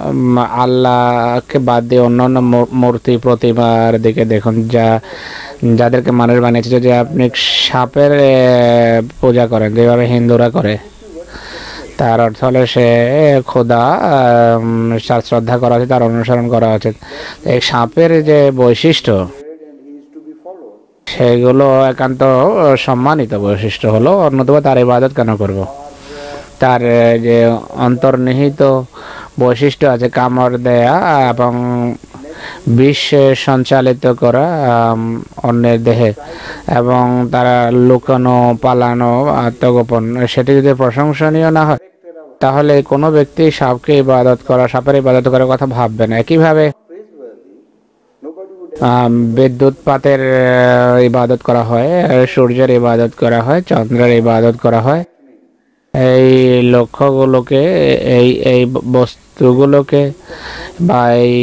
আল্লাহকে বাদ দিয়ে অন্যান্য মূর্তি প্রতিমার দিকে দেখুন, যাদেরকে মানুষ বানিয়েছে। যদি আপনি সাপের পূজা করেন যেভাবে হিন্দুরা করে, তার অর্থ হলো সে খোদা শ্রদ্ধা করা উচিত, তার অনুসরণ করা উচিত। এই সাপের যে বৈশিষ্ট্য and he is to be followed. সেগুলো একান্ত সম্মানিত বৈশিষ্ট্য হলো, অন্যথবা তার ইবাদত কেন করব? তার যে অন্তর্নিহিত বৈশিষ্ট্য আছে, কামড় দেয়া এবং বিষ সঞ্চালিত করা অন্যের দেহে, এবং তারা লুকানো, পালানো, আত্মগোপন, সেটি যদি প্রশংসনীয় না হয়, তাহলে কোনো ব্যক্তি সাপের ইবাদত করার কথা ভাববে না। একইভাবে Nobody would বিদ্যুৎপাতের ইবাদত করা হয়, সূর্যের ইবাদত করা হয়, চন্দ্রের ইবাদত করা হয়। এই লক্ষ্যগুলোকে, এই বস্তুগুলোকে বা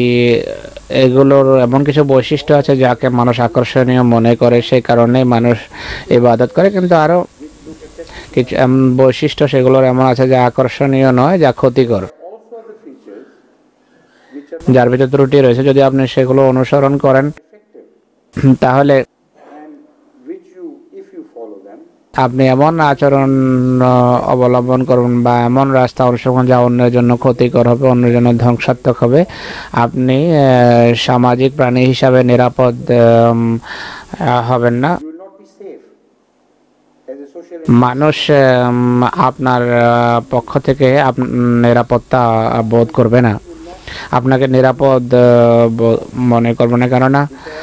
এগুলোর এমন কিছু বৈশিষ্ট্য আছে যাকে মানুষ আকর্ষণীয় মনে করে, সেই কারণে মানুষ ইবাদত করে। কিন্তু আরও কিছু বৈশিষ্ট্য সেগুলোর এমন আছে যা আকর্ষণীয় নয়, যা ক্ষতিকর, also the features which are যার ভিতরে ত্রুটি রয়েছে। যদি আপনি সেগুলো অনুসরণ করেন effective তাহলে and which you, if you follow them, আপনি এমন আচরণ অবলম্বন করুন বা এমন রাস্তা অনুসরণ যা অন্যের জন্য ক্ষতিকর হবে, অন্যের জন্য ধ্বংসাত্মক হবে, আপনি সামাজিক প্রাণী হিসাবে নিরাপদ হবেন না। you will not be safe as a social মানুষ আপনার পক্ষ থেকে নিরাপত্তা বোধ করবে না, আপনাকে নিরাপদ মনে করবে না, কেননা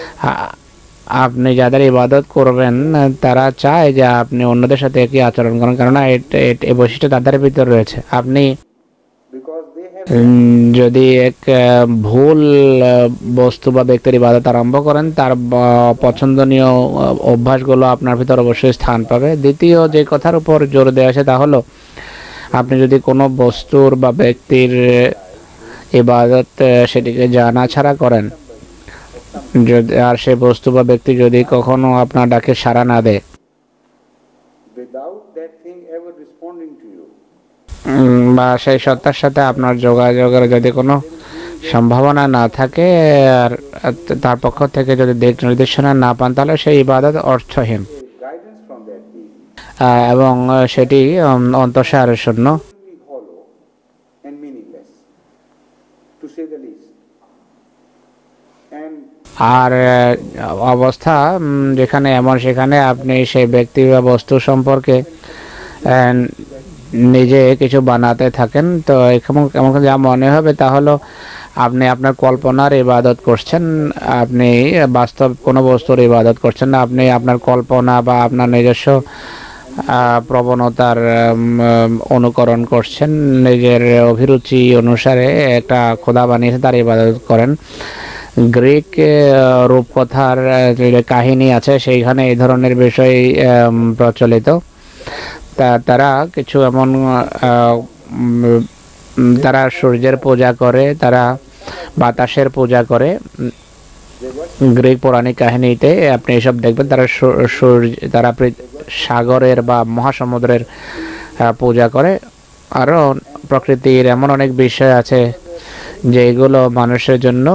আপনি যাদের ইবাদত করবেন তারা চায় যে আপনি অন্যদের সাথে একই আচরণ করেন, কেননা এই বৈশিষ্ট্য তাদের ভিতর রয়েছে। আপনি because they have যদি এক ভুল বস্তু বা ব্যক্তির ইবাদত আরম্ভ করেন, তার পছন্দনীয় অভ্যাসগুলো আপনার ভিতর অবশ্যই স্থান পাবে। দ্বিতীয় যে কথার উপর জোর দেওয়া আছে তা হলো আপনি যদি কোনো বস্তুর বা ব্যক্তির ইবাদত সেটিকে জানা ছাড়া করেন, যদি আর সে বস্তু বা ব্যক্তি যদি কখনো আপনার ডাকে সাড়া না দেয়, without that thing ever responding to you, বা সেই সত্তার সাথে আপনার যোগাযোগের যদি কোনো সম্ভাবনা না থাকে, আর তার পক্ষ থেকে যদি দিক নির্দেশনা না পান, তাহলে সেই ইবাদত অর্থহীন a guidance from that being এবং সেটি অন্তঃসারের শূন্য। will be hollow and meaningless, to say the least. And আর অবস্থা যেখানে এমন, সেখানে আপনি সেই ব্যক্তি বা বস্তু সম্পর্কে নিজে কিছু বানাতে থাকেন, তো এমন যা মনে হবে তা হলো আপনি আপনার কল্পনার ইবাদত করছেন, আপনি বাস্তব কোনো বস্তুর ইবাদত করছেন না, আপনি আপনার কল্পনা বা আপনার নিজস্ব প্রবণতার অনুকরণ করছেন, নিজের অভিরুচি অনুসারে একটা খোদা বানিয়েছে তার ইবাদত করেন। গ্রিক রূপকথার যে কাহিনী আছে সেইখানে এই ধরনের বিষয় প্রচলিত। তারা কিছু এমন তারা সূর্যের পূজা করে, তারা বাতাসের পূজা করে। গ্রিক পৌরাণিক কাহিনীতে আপনি এসব দেখবেন, তারা সাগরের বা মহাসমুদ্রের পূজা করে। আরও প্রকৃতির এমন অনেক বিষয় আছে যেগুলো মানুষের জন্য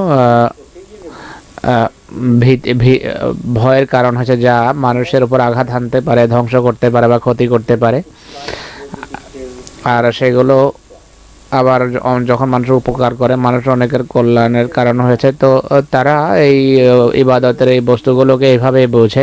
ভয়ের কারণ হচ্ছে, যা মানুষের উপর আঘাত হানতে পারে, ধ্বংস করতে পারে বা ক্ষতি করতে পারে। আর সেগুলো আবার যখন মানুষের উপকার করে, মানুষের অনেকের কল্যাণের কারণ হয়েছে, তো তারা এই ইবাদতের এই বস্তুগুলোকে এইভাবে বোঝে।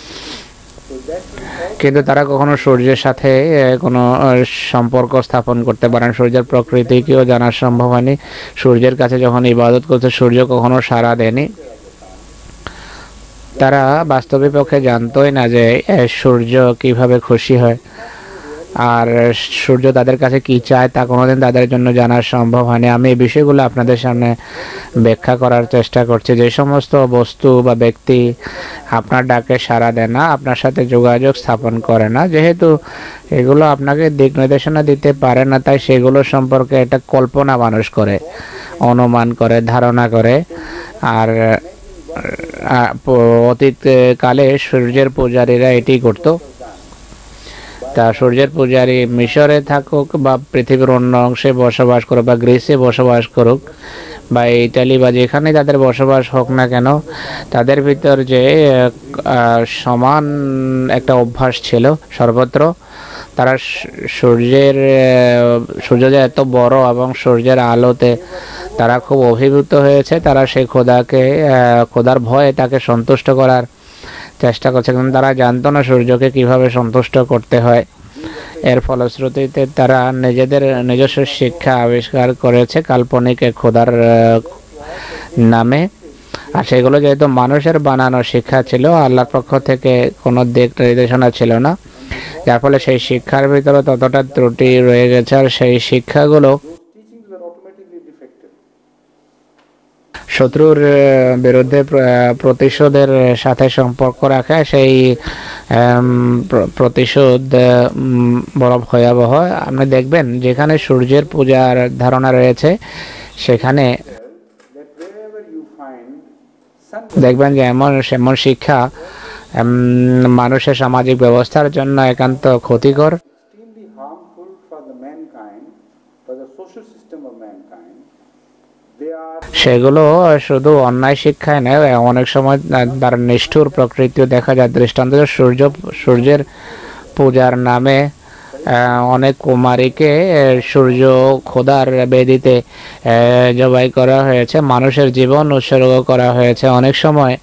কিন্তু তারা কখনো সূর্যের সাথে কোনো সম্পর্ক স্থাপন করতে পারে না, সূর্যের প্রকৃতিকেও জানা সম্ভব হয়নি। সূর্যের কাছে যখন ইবাদত করতে, সূর্য কখনো সাড়া দেয়নি। তারা বাস্তবে পক্ষে জানতোই না যে সূর্য কিভাবে খুশি হয়, আর সূর্য তাদের কাছে কি চায় তা কোনোদিন তাদের জন্য জানা সম্ভব হয়নি। আমি এই বিষয়গুলো আপনাদের সামনে ব্যাখ্যা করার চেষ্টা করছি। যে সমস্ত বস্তু বা ব্যক্তি আপনার ডাকে সাড়া দেয় না, আপনার সাথে যোগাযোগ স্থাপন করে না, যেহেতু এগুলো আপনাকে দিক নির্দেশনা দিতে পারে না, তাই সেগুলো সম্পর্কে একটা কল্পনা মানুষ করে, অনুমান করে, ধারণা করে। আর অতীতকালে সূর্যের পূজারীরা এটি করত। তা সূর্যের পূজারী মিশরে থাকুক বা পৃথিবীর অন্য অংশে বসবাস করুক বা গ্রিসে বসবাস করুক বা ইটালি বা যেখানে তাদের বসবাস হোক না কেন, তাদের ভিতর যে সমান একটা অভ্যাস ছিল সর্বত্র। তারা সূর্য যে এত বড় এবং সূর্যের আলোতে তারা খুব অভিভূত হয়েছে, তারা সেই খোদার ভয়ে তাকে সন্তুষ্ট করার চেষ্টা করছে, কিন্তু তারা জানতো না সূর্যকে কিভাবে সন্তুষ্ট করতে হয়। এর ফলশ্রুতিতে তারা নিজেদের নিজস্ব শিক্ষা আবিষ্কার করেছে কাল্পনিক খোদার নামে। আর সেগুলো যেহেতু মানুষের বানানো শিক্ষা ছিল, আল্লাহর পক্ষ থেকে কোনো দিক নির্দেশনা ছিল না, যার ফলে সেই শিক্ষার ভিতরে ততটা ত্রুটি রয়ে গেছে। আর সেই শিক্ষাগুলো শত্রুর বিরুদ্ধে প্রতিশোধের সাথে সম্পর্ক রাখে, সেই প্রতিশোধ বড় ভয়াবহ। আপনি দেখবেন যেখানে সূর্যের পূজার ধারণা রয়েছে, সেখানে দেখবেন যে এমন শিক্ষা মানুষের সামাজিক ব্যবস্থার জন্য একান্ত ক্ষতিকর। সেগুলো শুধু অন্যায় শিক্ষায় নয়, অনেক সময় তার নিষ্ঠুর প্রকৃতিও দেখা যায়। দৃষ্টান্ত সূর্যের পূজার নামে অনেক কুমারীকে সূর্য খোদার বেদিতে জবাই করা হয়েছে, মানুষের জীবন উৎসর্গ করা হয়েছে। অনেক সময়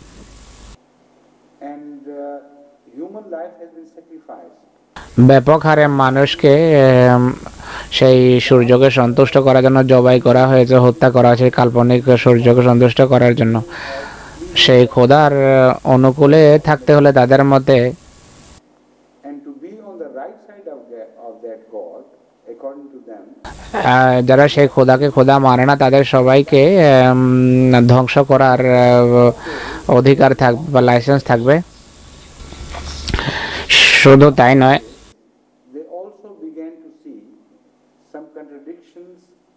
ব্যাপক হারে মানুষকে সেই সূর্যকে সন্তুষ্ট করার জন্য জবাই করা হয়েছে, হত্যা করা হয়েছে কাল্পনিক সূর্যকে সন্তুষ্ট করার জন্য। সেই খোদার অনুকূলে থাকতে হলে তাদের মতে যারা সেই খোদাকে খোদা মানে না, তাদের সবাইকে ধ্বংস করার অধিকার থাকবে বা লাইসেন্স থাকবে। শুধু তাই নয়, some contradictions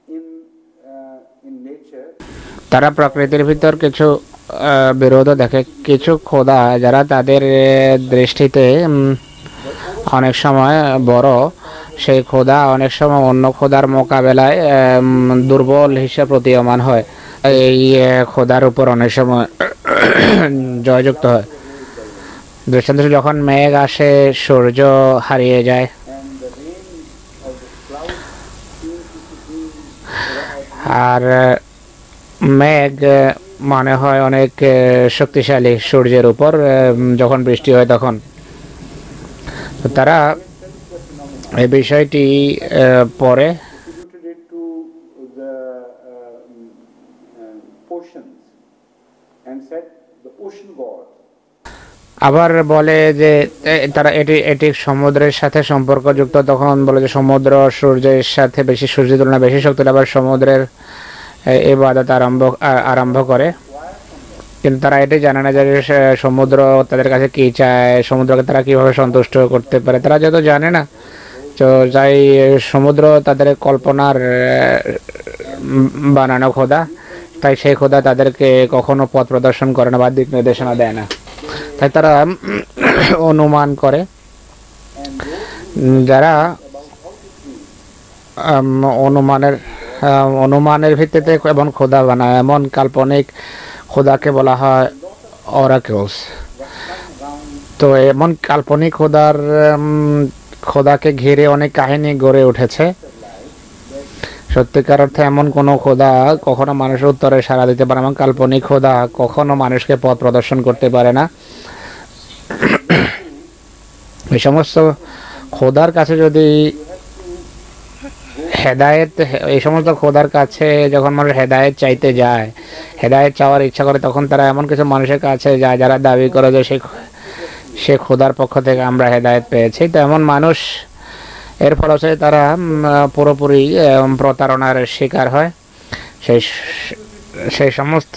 in nature. তারা প্রকৃতির ভিতর কিছু বিরোধ দেখে, কিছু খোদা যারা তাদের দৃষ্টিতে অনেক সময় বড়, সেই খোদা অনেক সময় অন্য খোদার মোকাবেলায় দুর্বল হিসেবে প্রতীয়মান হয়। এই খোদার উপর অনেক সময় জয়যুক্ত হয়। দৃষ্টান্ত যখন মেঘ আসে, সূর্য হারিয়ে যায়, আর মেঘ মনে হয় অনেক শক্তিশালী সূর্যের উপর যখন বৃষ্টি হয় তখন। তারা এই বিষয়টি পরে আবার বলে যে তারা এটি সমুদ্রের সাথে সম্পর্কযুক্ত। তখন বলে যে সমুদ্র সূর্যের সাথে বেশি, সূর্যের তুলনায় বেশি শক্তি, আবার সমুদ্রের ইবাদত আরম্ভ করে। কিন্তু তারা এটি জানে না যে সমুদ্র তাদের কাছে কি চায়, সমুদ্রকে তারা কিভাবে সন্তুষ্ট করতে পারে, তারা যেহেতু জানে না। তো যাই সমুদ্র তাদের কল্পনার বানানো খোদা, তাই সেই খোদা তাদেরকে কখনো পথ প্রদর্শন করে না বা দিক নির্দেশনা দেয় না। তাই তারা অনুমান করে। যারা অনুমানের ভিত্তিতে এমন খোদা বানায়, এমন কাল্পনিক খোদাকে বলা হয় অরাকলস। তো এমন কাল্পনিক খোদাকে ঘিরে অনেক কাহিনী গড়ে উঠেছে। সত্যিকার অর্থে এমন কোনো খোদা কখনো মানুষের উত্তরে সাড়া দিতে পারে, এমন কাল্পনিক খোদা কখনো মানুষকে পথ প্রদর্শন করতে পারে না। এই সমস্ত খোদার কাছে যদি হেদায়েত, এই সমস্ত খোদার কাছে যখন মানুষ হেদায়েত চাইতে যায়, হেদায়েত চাওয়ার ইচ্ছা করে, তখন তারা এমন কিছু মানুষের কাছে যায় যারা দাবি করে যে সে খোদার পক্ষ থেকে আমরা হেদায়েত পেয়েছি। তো এমন মানুষ এর ফলে তারা পুরোপুরি প্রতারণার শিকার হয়। সেই সমস্ত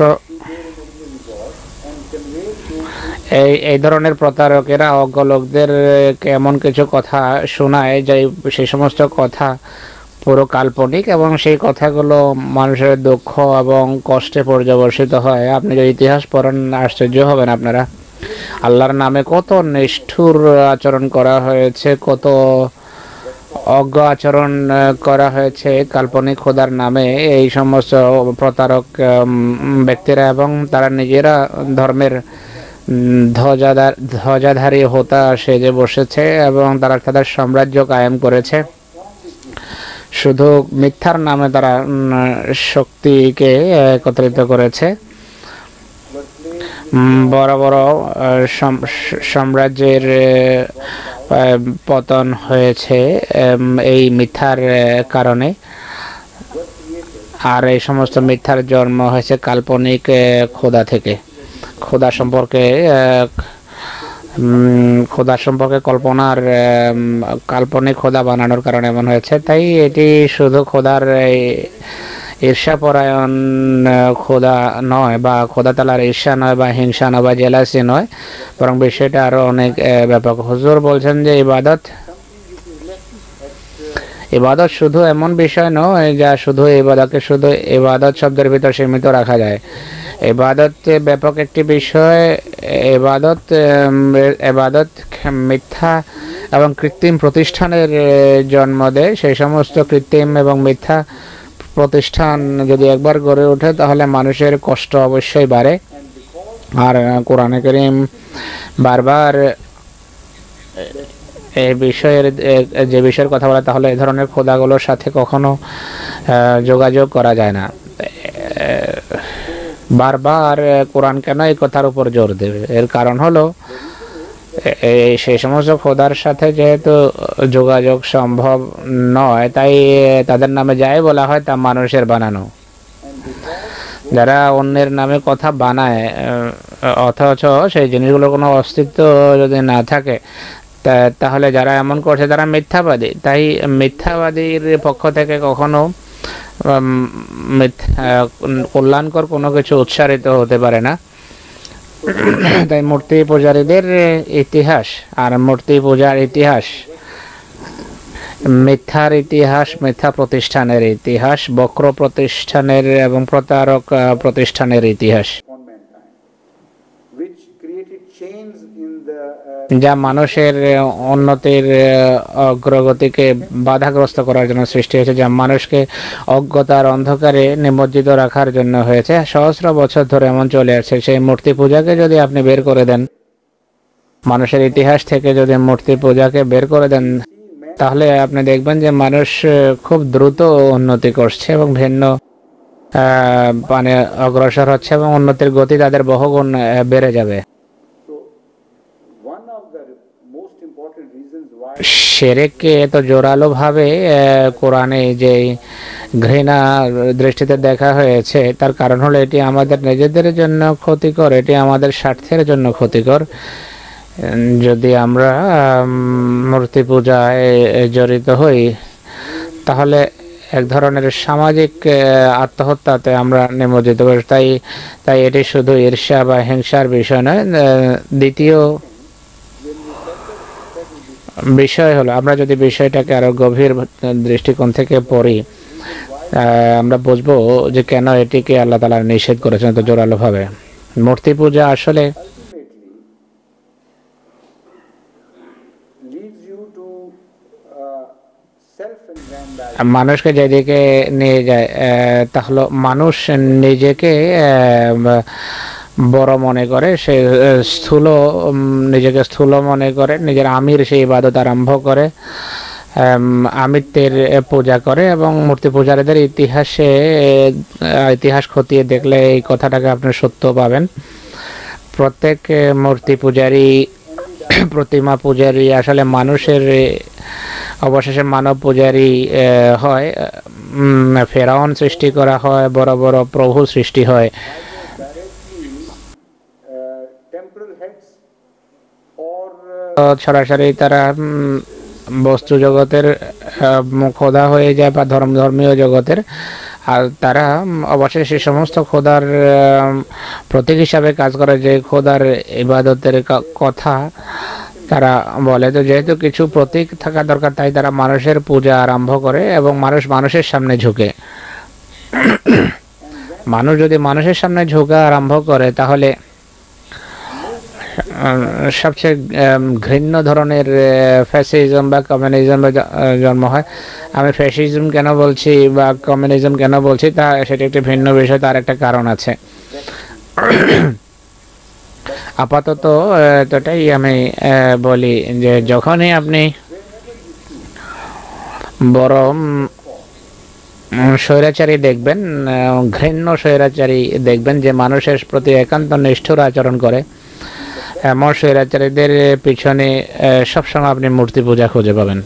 এই ধরনের প্রতারকেরা অজ্ঞ লোকদেরকে এমন কিছু কথা শোনায় যে সেই সমস্ত কথা পুরো কাল্পনিক, এবং সেই কথাগুলো মানুষের দুঃখ এবং কষ্টে পর্যবসিত হয়। আপনি যদি ইতিহাস পড়েন আশ্চর্য হবেন আপনারা। আল্লাহর নামে কত নিষ্ঠুর আচরণ করা হয়েছে, কত অজ্ঞ আচরণ করা হয়েছে কাল্পনিক খোদার নামে এই সমস্ত প্রতারক ব্যক্তিরা, এবং তারা নিজেরা ধর্মের ধ্বজাধারী হোতা সেজে বসেছে এবং তারা তাদের সাম্রাজ্য কায়েম করেছে। শুধু মিথ্যার নামে তারা শক্তিকে একত্রিত করেছে। বড় বড় সাম্রাজ্যের পতন হয়েছে এই মিথ্যার কারণে, আর এই সমস্ত মিথ্যার জন্ম হয়েছে কাল্পনিক খোদা থেকে। খোদা সম্পর্কে কল্পনার কাল্পনিক খোদা বানানোর কারণে এমন হয়েছে। তাই এটি শুধু খোদার ঈর্ষাপরায়ণ খোদা নয়, বা খোদা তালার ঈর্ষা নয়, বা হিংসা নয়, বা জেলাসি নয়, বরং বিষয়টা আরো অনেক ব্যাপক। হুজুর বলছেন যে ইবাদত শুধু এমন বিষয় নয় যা শুধু ইবাদত শব্দের ভিতর সীমিত রাখা যায়। ইবাদত ব্যাপক একটি বিষয়। ইবাদত মিথ্যা এবং কৃত্রিম প্রতিষ্ঠানের জন্ম দেয়। সেই সমস্ত কৃত্রিম এবং মিথ্যা প্রতিষ্ঠান যদি একবার গড়ে ওঠে তাহলে মানুষের কষ্ট অবশ্যই বাড়ে। আর কোরআনে কারীম বারবার এই বিষয়ের কথা বলে, তাহলে এই ধরনের খোদাগুলোর সাথে কখনো যোগাযোগ করা যায় না। বারবার কোরআন কেন এই কথার উপর জোর দেবে? এর কারণ হলো সেই সমস্ত খোদার সাথে যেহেতু যোগাযোগ সম্ভব নয়, তাই তাদের নামে যাই বলা হয় তা মানুষের বানানো। যারা অন্যের নামে কথা বানায় অথচ সেই জিনিসগুলোর কোনো অস্তিত্ব যদি না থাকে, তাহলে যারা এমন করছে তারা মিথ্যাবাদী। তাই মিথ্যাবাদীর পক্ষ থেকে কখনো কল্যাণকর কোনো কিছু উচ্চারিত হতে পারে না। তাই মূর্তি পূজারীদের ইতিহাস আর মূর্তি পূজার ইতিহাস মিথ্যার ইতিহাস, মিথ্যা প্রতিষ্ঠানের ইতিহাস, বক্র প্রতিষ্ঠানের এবং প্রতারক প্রতিষ্ঠানের ইতিহাস, upon mankind, which created chains in the যা মানুষের উন্নতির অগ্রগতিকে বাধাগ্রস্ত করার জন্য সৃষ্টি হয়েছে, যা মানুষকে অজ্ঞতার অন্ধকারে নিমজ্জিত রাখার জন্য হয়েছে। সহস্র বছর ধরে এমন চলে আসছে। সেই মূর্তি পূজাকে যদি আপনি বের করে দেন, মানুষের ইতিহাস থেকে যদি মূর্তি পূজাকে বের করে দেন, তাহলে আপনি দেখবেন যে মানুষ খুব দ্রুত উন্নতি করছে এবং ভিন্ন মানে অগ্রসর হচ্ছে এবং উন্নতির গতি তাদের বহুগুণ বেড়ে যাবে। so one of the most important reasons why শিরককে এত জোরালো ভাবে কোরআনে যে ঘৃণা দৃষ্টিতে দেখা হয়েছে, তার কারণ হলো এটি আমাদের নিজেদের জন্য ক্ষতিকর, এটি আমাদের স্বার্থের জন্য ক্ষতিকর। যদি আমরা মূর্তি পূজায় জড়িত হই, তাহলে এক ধরনের সামাজিক আত্মহত্যাতে আমরা নিমজ্জিত করি। তাই এটি শুধু ঈর্ষা বা হিংসার বিষয় নয়। দ্বিতীয় বিষয় হলো, আমরা যদি বিষয়টাকে আরো গভীর দৃষ্টিকোণ থেকে পড়ি, আমরা বুঝবো যে কেন এটিকে আল্লাহ তাআলা নিষেধ করেছেন তো জোরালো ভাবে। মূর্তি পূজা আসলে leads you to self-aggrandizement. মানুষকে যেদিকে নিয়ে যায়, তাহলে মানুষ নিজেকে বড় মনে করে, সে নিজেকে স্থূল মনে করে, নিজের আমির সেই ইবাদত আরম্ভ করে, আমিত্বের পূজা করে। এবং মূর্তি পূজারীদের ইতিহাস খতিয়ে দেখলে এই কথাটাকে আপনি সত্য পাবেন। প্রত্যেক মূর্তি পূজারী, প্রতিমা পূজারী আসলে মানুষের অবশেষে মানব পূজারী হয়। ফেরাউন সৃষ্টি করা হয়, বড় বড় প্রভু সৃষ্টি হয়। Temporal heads or সরাসরি তারা বস্তু জগতের খোদা হয়ে যায় বা ধর্মীয় জগতের, আর তারা অবশ্যই সে সমস্ত খোদার প্রতীক হিসাবে কাজ করে, যে খোদার ইবাদতের কথা তারা বলে। তো যেহেতু কিছু প্রতীক থাকা দরকার, তাই তারা মানুষের পূজা আরম্ভ করে এবং মানুষের সামনে ঝুঁকে। মানুষ যদি মানুষের সামনে ঝুঁকা আরম্ভ করে, তাহলে সবচেয়ে ঘৃণ্য ধরনের ফ্যাসিজম বা কমিউনিজম জন্ম হয়। আমি ফ্যাসিজম কেন বলছি বা কমিউনিজম কেন বলছি, তা সেটা একটি ভিন্ন বিষয়, তার একটা কারণ আছে। আপাতত এতটাই আমি বলি যে যখনই আপনি বড় স্বৈরাচারী দেখবেন, ঘৃণ্য স্বৈরাচারী দেখবেন, যে মানুষের প্রতি একান্ত নিষ্ঠুর আচরণ করে, এমন স্বৈরাচারীদের পিছনে সবসময় আপনি মূর্তি পূজা খুঁজে পাবেন।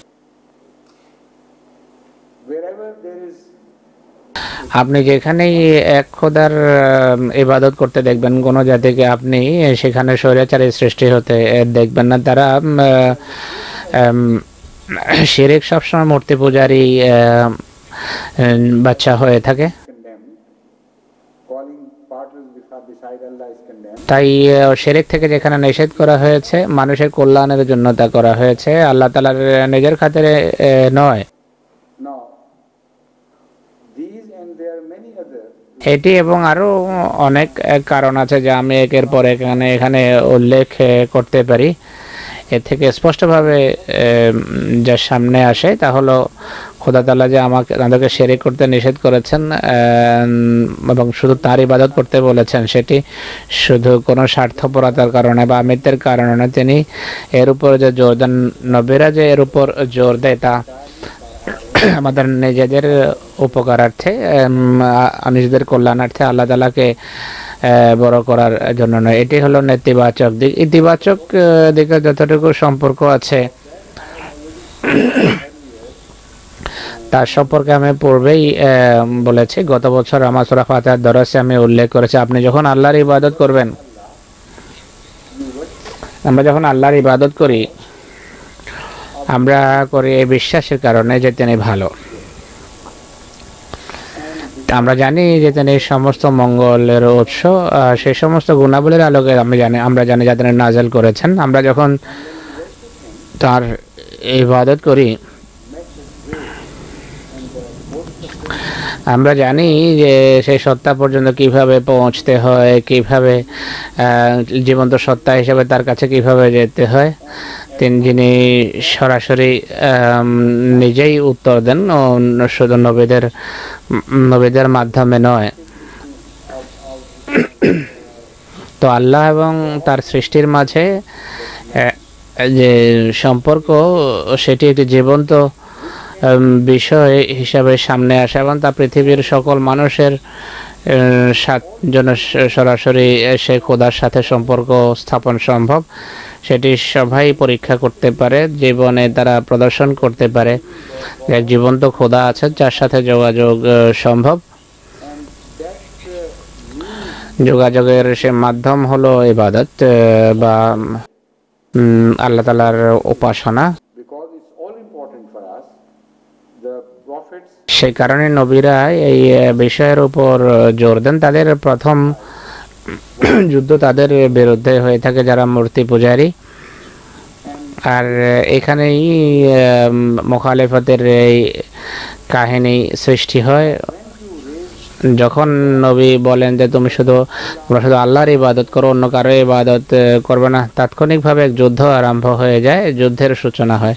আপনি যেখানেই এক খোদার ইবাদত করতে দেখবেন কোনো জাতিকে, আপনি সেখানে স্বৈরাচারী সৃষ্টি হতে দেখবেন না। তারা শিরক সবসময় মূর্তি পূজারই বাচ্চা হয়ে থাকে। তাই শিরক থেকে যেখানে নিষেধ করা হয়েছে, মানুষের কল্যাণের জন্য তা করা হয়েছে, আল্লাহ তাআলার নিজের খাতিরে নয়। এটি এবং আরো অনেক কারণ আছে যা আমি একের পর এখানে উল্লেখ করতে পারি। এর থেকে স্পষ্টভাবে যা সামনে আসে তা হলো খোদা তাআলা যে আমাদেরকে শিরক করতে নিষেধ করেছেন এবং শুধু তার ইবাদত করতে বলেছেন, সেটি শুধু কোনো স্বার্থপরতার কারণে বা আমিত্বের কারণে নয়। তিনি এর উপর যে জোর দেন, নবীরা যে এর উপর জোর দেয়, তা আমাদের নিজেদের উপকারার্থে, নিজেদের কল্যাণার্থে, আল্লাহ তাআলাকে বড় করার জন্য নয়। এটি হলো নেতিবাচক দিক। ইতিবাচক দিকে যতটুকু সম্পর্ক আছে তার সম্পর্কে আমি পূর্বেই বলেছি। গত বছর আমার সূরা ফাতিহার দরসে আমি উল্লেখ করেছি, আপনি যখন আল্লাহর ইবাদত করবেন, আমরা যখন আল্লাহর ইবাদত করি, আমরা করি এই বিশ্বাসের কারণে যে তিনি ভালো। আমরা জানি যে তিনি সমস্ত মঙ্গলের উৎস, সেই সমস্ত গুণাবলীর আলোকে আমরা জানি যা তিনি নাযিল করেছেন। আমরা যখন তার ইবাদত করি, আমরা জানি যে সেই সত্তা পর্যন্ত কিভাবে পৌঁছতে হয়, কিভাবে জীবন্ত সত্তা হিসেবে তার কাছে কিভাবে যেতে হয়। যিনি সরাসরি নিজেই উত্তর দেন, শুধু নবীদের মাধ্যমে নয়। তো আল্লাহ এবং তার সৃষ্টির মাঝে যে সম্পর্ক, সেটি একটি জীবন্ত বিষয় হিসাবে সামনে আসে এবং তা পৃথিবীর সকল মানুষের জন্য সরাসরি সে খোদার সাথে সম্পর্ক স্থাপন সম্ভব। সেটি সবাই পরীক্ষা করতে পারে, জীবনে তারা প্রদর্শন করতে পারে এক জীবন্ত খোদা আছে যার সাথে যোগাযোগ সম্ভব। যোগাযোগের সে মাধ্যম হলো ইবাদত বা আল্লাহ তাআলার উপাসনা। সেই কারণে নবীরা এই বিষয়ের উপর জোর দেন। তাদের প্রথম যুদ্ধ তাদের বিরুদ্ধে হয়ে থাকে যারা মূর্তি পূজারী। আর এখানেই মুখালিফতের এই কাহিনী সৃষ্টি হয়। যখন নবী বলেন যে তোমরা শুধু আল্লাহর ইবাদত করো, অন্য কারো ইবাদত করবে না, তাৎক্ষণিকভাবে এক যুদ্ধ আরম্ভ হয়ে যায়, যুদ্ধের সূচনা হয়।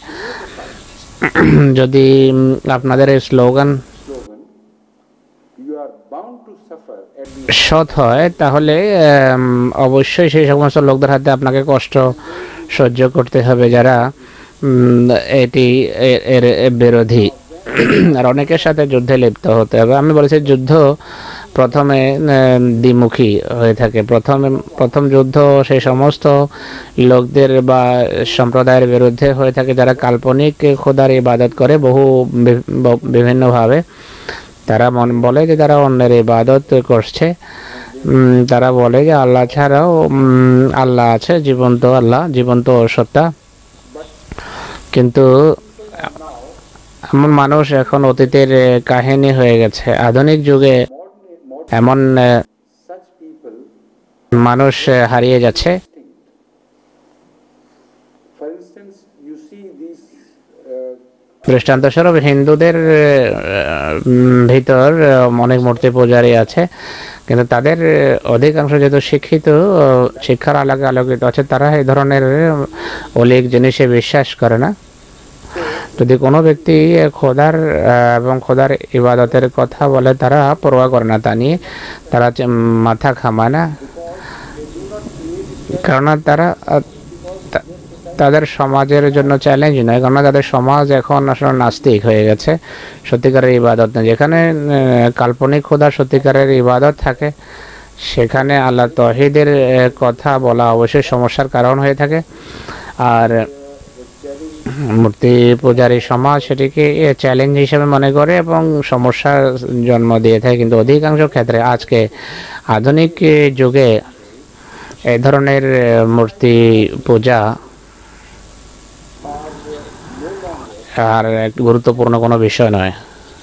যদি আপনাদের এই স্লোগান সৎ হয় তাহলে অবশ্যই সেই সমস্ত লোকদের হাতে আপনাকে কষ্ট সহ্য করতে হবে যারা এর বিরোধী, আর অনেকের সাথে যুদ্ধে লিপ্ত হতে হবে। আমি বলেছি যুদ্ধ প্রথমে দ্বিমুখী হয়ে থাকে। প্রথম যুদ্ধ সেই সমস্ত লোকদের বা সম্প্রদায়ের বিরুদ্ধে হয়ে থাকে যারা কাল্পনিক খোদার ইবাদত করে বিভিন্নভাবে। তারা বলে যে তারা অন্যের ইবাদত করছে। তারা বলে যে আল্লাহ ছাড়াও আল্লাহ আছে, জীবন্ত আল্লাহ, জীবন্ত সত্তা। কিন্তু এমন মানুষ এখন অতীতের কাহিনী হয়ে গেছে। আধুনিক যুগে এমন মানুষ হারিয়ে যাচ্ছে। দৃষ্টান্তস্বরূপ হিন্দুদের ভিতর অনেক মূর্তি পূজারী আছে, কিন্তু তাদের অধিকাংশ যেহেতু শিক্ষিত, শিক্ষার আলোকে আলোকিত আছে, তারা এই ধরনের অলিক জিনিসে বিশ্বাস করে না। যদি কোনো ব্যক্তি খোদার এবং খোদার ইবাদতের কথা বলে, তারা পরোয়া করে না, তা নিয়ে তারা মাথা ঘামায় না। কেননা তাদের সমাজের জন্য চ্যালেঞ্জ নয়, কেননা তাদের সমাজ এখন আসলে নাস্তিক হয়ে গেছে, সত্যিকারের ইবাদত নেই। যেখানে কাল্পনিক খোদার সত্যিকারের ইবাদত থাকে, সেখানে আল্লাহ তাওহীদের কথা বলা অবশ্যই সমস্যার কারণ হয়ে থাকে। আর মূর্তি পূজারী সমাজ সেটিকে চ্যালেঞ্জ হিসেবে মনে করে এবং সমস্যার জন্ম দিয়ে থাকে। কিন্তু অধিকাংশ ক্ষেত্রে আজকে আধুনিক যুগে এই ধরনের মূর্তি পূজা আর গুরুত্বপূর্ণ কোনো বিষয় নয়।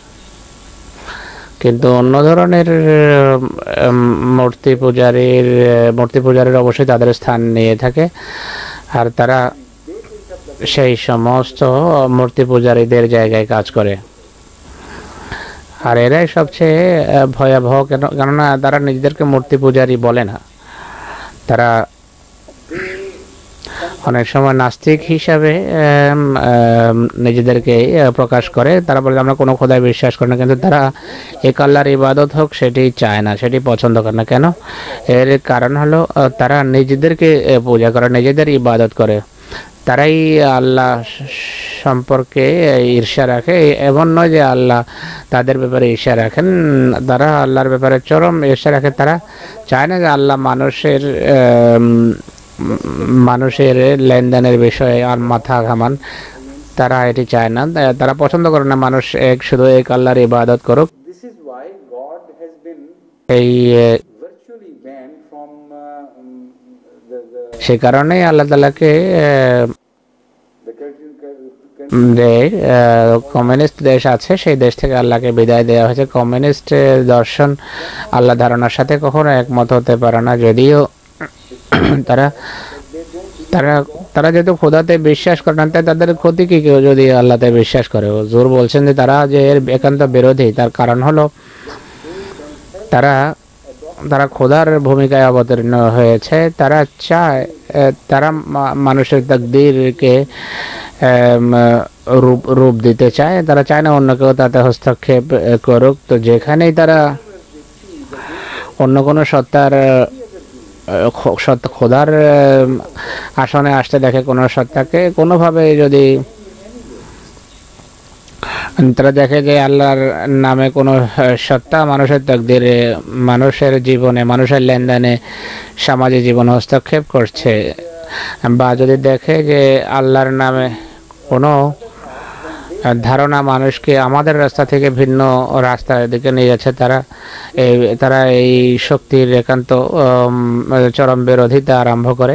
কিন্তু অন্য ধরনের মূর্তি পূজারীর অবশ্যই তাদের স্থান নিয়ে থাকে, আর তারা সেই সমস্ত মূর্তি পূজারীদের জায়গায় কাজ করে। আর এরাই সবচেয়ে ভয়াবহ, কেননা তারা নিজেদেরকে মূর্তি পূজারী বলে না। তারা অনেক সময় নাস্তিক হিসাবে নিজেদেরকে প্রকাশ করে। তারা বলে আমরা কোনো খোদায় বিশ্বাস করি না, কিন্তু তারা এক আল্লাহর ইবাদত হোক সেটি চায় না, সেটি পছন্দ করে না। কেন? এর কারণ হলো তারা নিজেদেরকে পূজা করে, নিজেদের ইবাদত করে। তারাই আল্লাহ সম্পর্কে ঈর্ষা রাখে। এমন নয় যে আল্লাহ তাদের ব্যাপারে ঈর্ষা রাখেন, তারা আল্লাহর ব্যাপারে চরম ঈর্ষা রাখে। তারা চায় না যে আল্লাহ মানুষের লেনদেনের বিষয়ে আর মাথা ঘামান, তারা এটি চায় না। তারা পছন্দ করে না মানুষ শুধু এক আল্লাহর ইবাদত করুক। এই সে কারণেই আল্লাহ তাআলাকে যে কমিউনিস্ট দেশ আছে সেই দেশ থেকে আল্লাহকে বিদায় দেওয়া হয়েছে। কমিউনিস্ট দর্শন আল্লাহ ধারণার সাথে কখনো একমত হতে পারে না, যদিও তারা তারা তারা যেহেতু খোদাতে বিশ্বাস করে না, তাই তাদের ক্ষতি কি কেউ যদি আল্লাহতে বিশ্বাস করে? হুজুর বলছেন যে তারা যে এর একান্ত বিরোধী, তার কারণ হলো তারা তারা খোদার ভূমিকায় অবতীর্ণ হয়েছে। তারা চায় তারা মানুষের তাকদীরকে রূপ রূপ দিতে চায়। তারা চায় না অন্য কেউ তাতে হস্তক্ষেপ করুক। তো যেখানেই তারা অন্য কোনো সত্তার খোদার আসনে আসতে দেখে কোনো সত্তাকে, কোনোভাবে যদি তারা দেখে যে আল্লাহর নামে কোনো সত্তা মানুষের তাকদীরে, মানুষের জীবনে, মানুষের লেনদেনে, সামাজিক জীবনে হস্তক্ষেপ করছে, বা যদি দেখে যে আল্লাহর নামে কোনো ধারণা মানুষকে আমাদের রাস্তা থেকে ভিন্ন রাস্তার দিকে নিয়ে যাচ্ছে, তারা এই শক্তির একান্ত চরম বিরোধিতা আরম্ভ করে।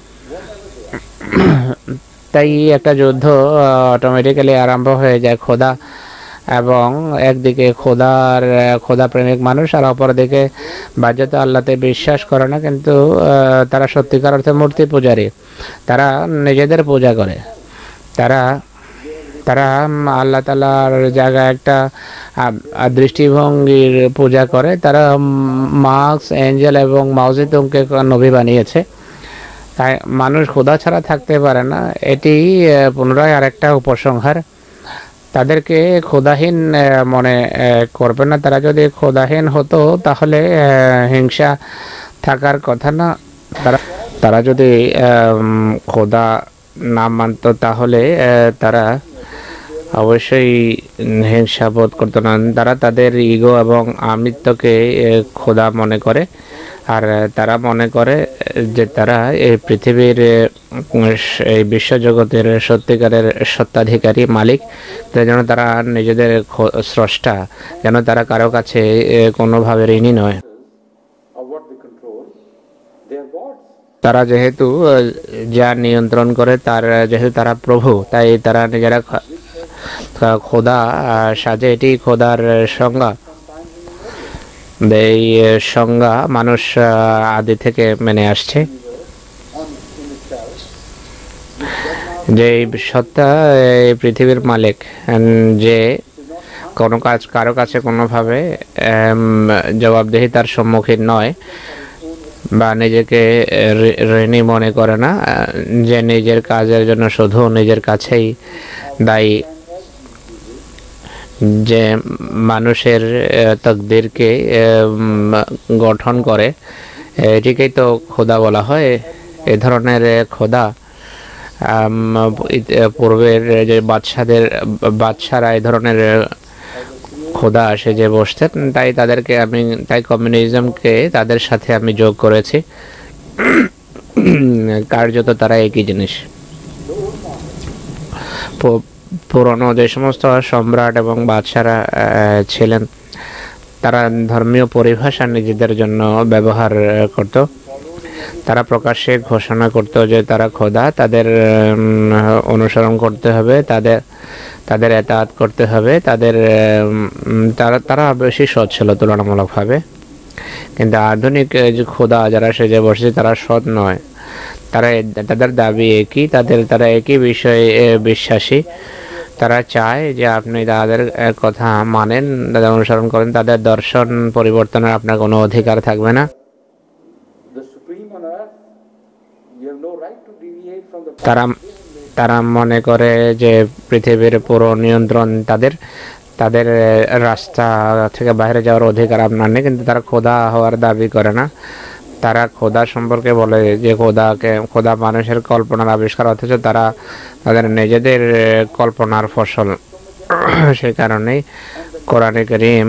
তাই একটা যুদ্ধ অটোমেটিক্যালি আরম্ভ হয়ে যায় খোদা এবং একদিকে খোদা প্রেমিক মানুষ, আর অপরদিকে বাহ্যত আল্লাহতে বিশ্বাস করে না, কিন্তু তারা সত্যিকার অর্থে মূর্তি পূজারী। তারা নিজেদের পূজা করে। তারা তারা আল্লাহ তাআলার জায়গায় একটা দৃষ্টিভঙ্গির পূজা করে। তারা মার্কস, এঞ্জেল এবং মাওজিতুংকে নবী বানিয়েছে। তাই মানুষ খোদা ছাড়া থাকতে পারে না। এটি পুনরায় আরেকটা উপসংহার। তাদেরকে খোদাহীন মনে করবে না। তারা যদি খোদাহীন হতো তাহলে হিংসা থাকার কথা না। তারা যদি খোদা না মানত তাহলে তারা অবশ্যই হিংসা বোধ করতো না। তারা তাদের ইগো এবং আমিত্বকে খোদা মনে করে, আর তারা মনে করে যে তারা এই পৃথিবীর, এই বিশ্বজগতের সত্যিকারের সত্ত্বাধিকারী, মালিক। যেন তারা নিজেদের স্রষ্টা, যেন তারা কারো কাছে কোনোভাবে ঋণী নয়। তারা যেহেতু যা নিয়ন্ত্রণ করে যেহেতু তারা প্রভু, তাই তারা নিজেরা খোদা সাজে। এটি খোদার সংজ্ঞা। এই সংজ্ঞা মানুষ আদি থেকে মেনে আসছে, যে সত্তা এই পৃথিবীর মালিক, যে কোনো কারো কাছে কোনোভাবে জবাবদিহিতার সম্মুখীন নয় বা নিজেকে ঋণী মনে করে না, যে নিজের কাজের জন্য শুধু নিজের কাছেই দায়ী, যে মানুষের তাকদীরকে গঠন করে। এটিকেই তো খোদা বলা হয়। এ ধরনের খোদা পূর্বের যে বাদশারা এই ধরনের খোদা আসে যে বসতেন, তাই কমিউনিজমকে তাদের সাথে আমি যোগ করেছি। কার্যত তারা একই জিনিস। পুরনো যে সমস্ত সম্রাট এবং বাদশারা ছিলেন, তারা ধর্মীয় পরিভাষা নিজেদের জন্য ব্যবহার করত। তারা প্রকাশ্যে ঘোষণা করত যে তারা খোদা, তাদের অনুসরণ করতে হবে, তাদের এতাআত করতে হবে, তারা বেশি সৎ ছিল তুলনামূলকভাবে। কিন্তু আধুনিক যে খোদা যারা সেজে বসেছে, তারা সৎ নয়। তাদের দাবি একই, তারা একই বিষয়ে বিশ্বাসী। তারা চায় যে আপনি তাদের কথা মানেন, তাদের অনুসরণ করেন, তাদের দর্শন পরিবর্তনের আপনার কোনো অধিকার থাকবে না। তারা মনে করে যে পৃথিবীর পুরো নিয়ন্ত্রণ তাদের রাস্তা থেকে বাইরে যাওয়ার অধিকার আপনার নেই। কিন্তু তারা খোদা হওয়ার দাবি করে না। তারা খোদা সম্পর্কে বলে যে খোদা মানুষের কল্পনার আবিষ্কার, অথচ তারা তাদের নিজেদের কল্পনার ফসল। সেই কারণেই কোরআনে কারীম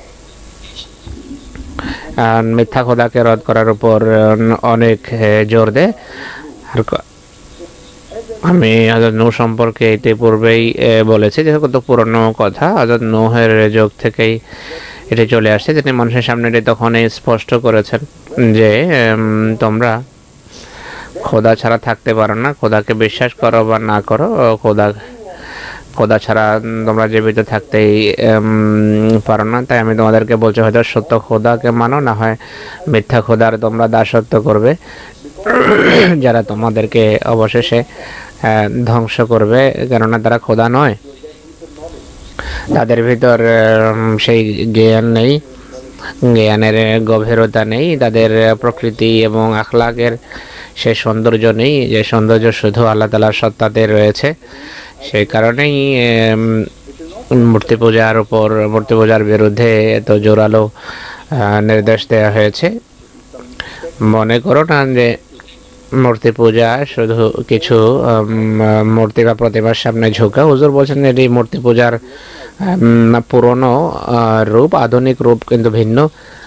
মিথ্যা খোদাকে রদ করার উপর অনেক জোর দেয়। আর আমি হযরত নূহ সম্পর্কে ইতিপূর্বেই বলেছি, যে কত পুরনো কথা। হযরত নূহের যুগ থেকেই এটি চলে আসছে। তিনি মানুষের সামনে এটি তখনই স্পষ্ট করেছেন যে তোমরা খোদা ছাড়া থাকতে পারো না। খোদাকে বিশ্বাস করো বা না করো, খোদা ছাড়া তোমরা জীবিত থাকতেই পারো না। তাই আমি তোমাদেরকে বলছি, হয়তো সত্য খোদাকে মানো, না হয় মিথ্যা খোদার তোমরা দাসত্ব করবে। যারা তোমাদেরকে অবশেষে ধ্বংস করবে, কেননা তারা খোদা নয়, তাদের ভিতর সেই জ্ঞান নেই, জ্ঞানের গভীরতা নেই, তাদের প্রকৃতি এবং আখলাকের সে সৌন্দর্য নেই যে সৌন্দর্য শুধু আল্লাহ তাআলার সত্তাতে রয়েছে। সেই কারণেই মূর্তি পূজার বিরুদ্ধে এত জোরালো নির্দেশ দেওয়া হয়েছে। মনে করো না যে মূর্তি পূজা শুধু কিছু মূর্তি বা প্রতিমার সামনে ঝুঁকা। হুজুর বলছেন যে এই মূর্তি পূজার পুরনো রূপ, আধুনিক রূপ কিন্তু ভিন্ন,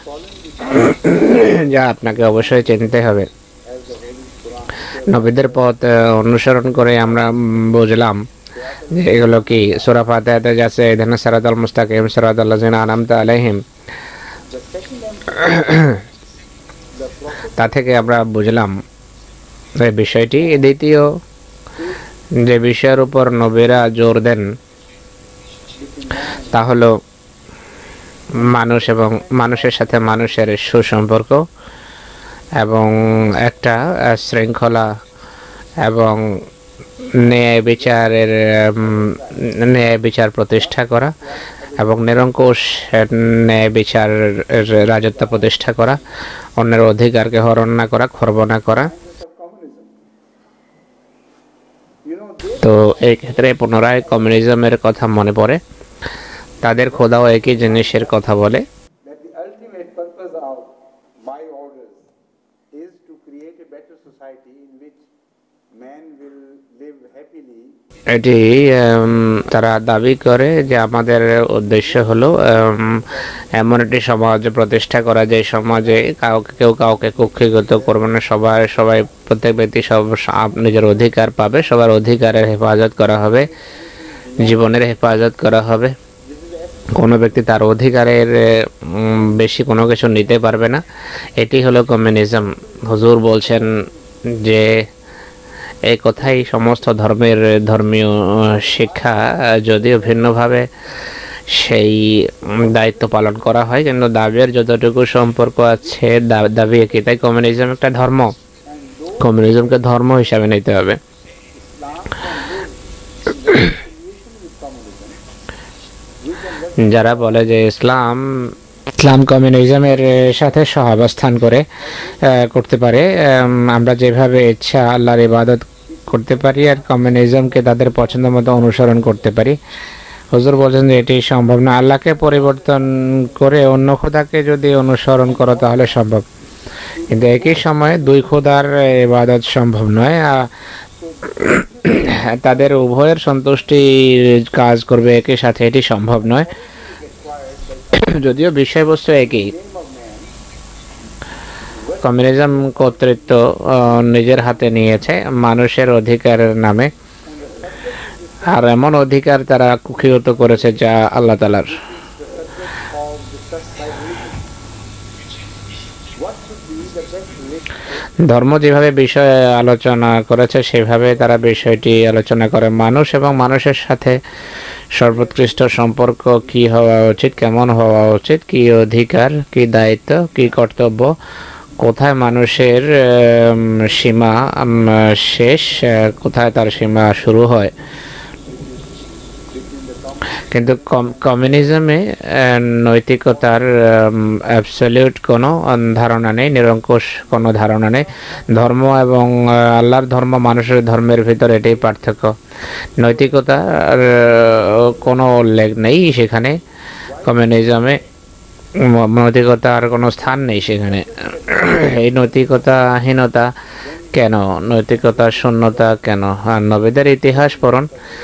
যা আপনাকে অবশ্যই চিনতে হবে। নবীদের পথ অনুসরণ করে আমরা বুঝলাম যে এগুলো কি সূরা ফাতিহাতে যাচ্ছে ইহদিনাস সিরাতাল মুস্তাকিম সিরাতাল লাযিনা আনআমতা আলাইহিম, তা থেকে আমরা বুঝলাম এই বিষয়টি। দ্বিতীয় যে বিষয়ের উপর নবীরা জোর দেন তা হলো মানুষ এবং মানুষের সাথে মানুষের সুসম্পর্ক এবং একটা শৃঙ্খলা এবং ন্যায় বিচার প্রতিষ্ঠা করা এবং নিরঙ্কুশ ন্যায় বিচার রাজত্ব প্রতিষ্ঠা করা, অন্যের অধিকারকে হরণ না করা, খর্ব না করা। তো এই ক্ষেত্রে পুনরায় কমিউনিজমের কথা মনে পড়ে। তাদের খোদাও একই জিনিসের কথা বলে। এটি তারা দাবি করে যে আমাদের উদ্দেশ্য হলো এমন একটি সমাজ প্রতিষ্ঠা করা, যে সমাজে কেউ কাউকে কুক্ষিগত করবে না, সবাই প্রত্যেক ব্যক্তি সব নিজের অধিকার পাবে, সবার অধিকারের হেফাজত করা হবে, জীবনের হেফাজত করা হবে, কোনো ব্যক্তি তার অধিকারের বেশি কোনো কিছু নিতে পারবে না। এটি হলো কমিউনিজম। হুজুর বলছেন যে এই কথাই সমস্ত ধর্মীয় শিক্ষা, যদিও ভিন্নভাবে সেই দায়িত্ব পালন করা হয়, কিন্তু দাবির যতটুকু সম্পর্ক আছে দাবি একই। তাই কমিউনিজম একটা ধর্ম, কমিউনিজমকে ধর্ম হিসাবে নিতে হবে। যারা বলে যে ইসলাম কমিউনিজমের সাথে সহাবস্থান করতে পারে, আমরা যেভাবে ইচ্ছা আল্লাহর ইবাদত করতে পারি আর কমিউনিজমকে তাদের পছন্দ মতো অনুসরণ করতে পারি। হুজুর বলছেন যে এটি সম্ভব না। আল্লাহকে পরিবর্তন করে অন্য খোদাকে যদি অনুসরণ করো তাহলে সম্ভব, কিন্তু একই সময়ে দুই খোদার ইবাদত সম্ভব নয়। তাদের উভয়ের সন্তুষ্টির কাজ করবে একই সাথে, এটি সম্ভব নয়, যদিও বিষয়বস্তু একই। কমিউনিজম কর্তৃত্ব নিজের হাতে নিয়েছে মানুষের অধিকারের নামে, আর এমন অধিকার তারা কুক্ষিগত করেছে যা আল্লাহ তাআলার। ধর্ম যেভাবে বিষয় আলোচনা করেছে সেভাবে তারা বিষয়টি আলোচনা করে। মানুষ এবং মানুষের সাথে সর্বোৎকৃষ্ট সম্পর্ক কি হওয়া উচিত, কেমন হওয়া উচিত, কি অধিকার, কি দায়িত্ব, কি কর্তব্য, কোথায় মানুষের সীমা শেষ, কোথায় তার সীমা শুরু হয়। কিন্তু কমিউনিজমে নৈতিকতার অ্যাবসলিউট কোনো ধারণা নেই, নিরঙ্কুশ কোনো ধারণা নেই। ধর্ম এবং আল্লাহর ধর্ম মানুষের ধর্মের ভিতর এটাই পার্থক্য। নৈতিকতার কোনো উল্লেখ নেই সেখানে। কমিউনিজমে নৈতিকতার কোনো স্থান নেই সেখানে। এই নৈতিকতাহীনতা কেন, নৈতিকতার শূন্যতা কেন? আর নবীদের ইতিহাস পড়ুন।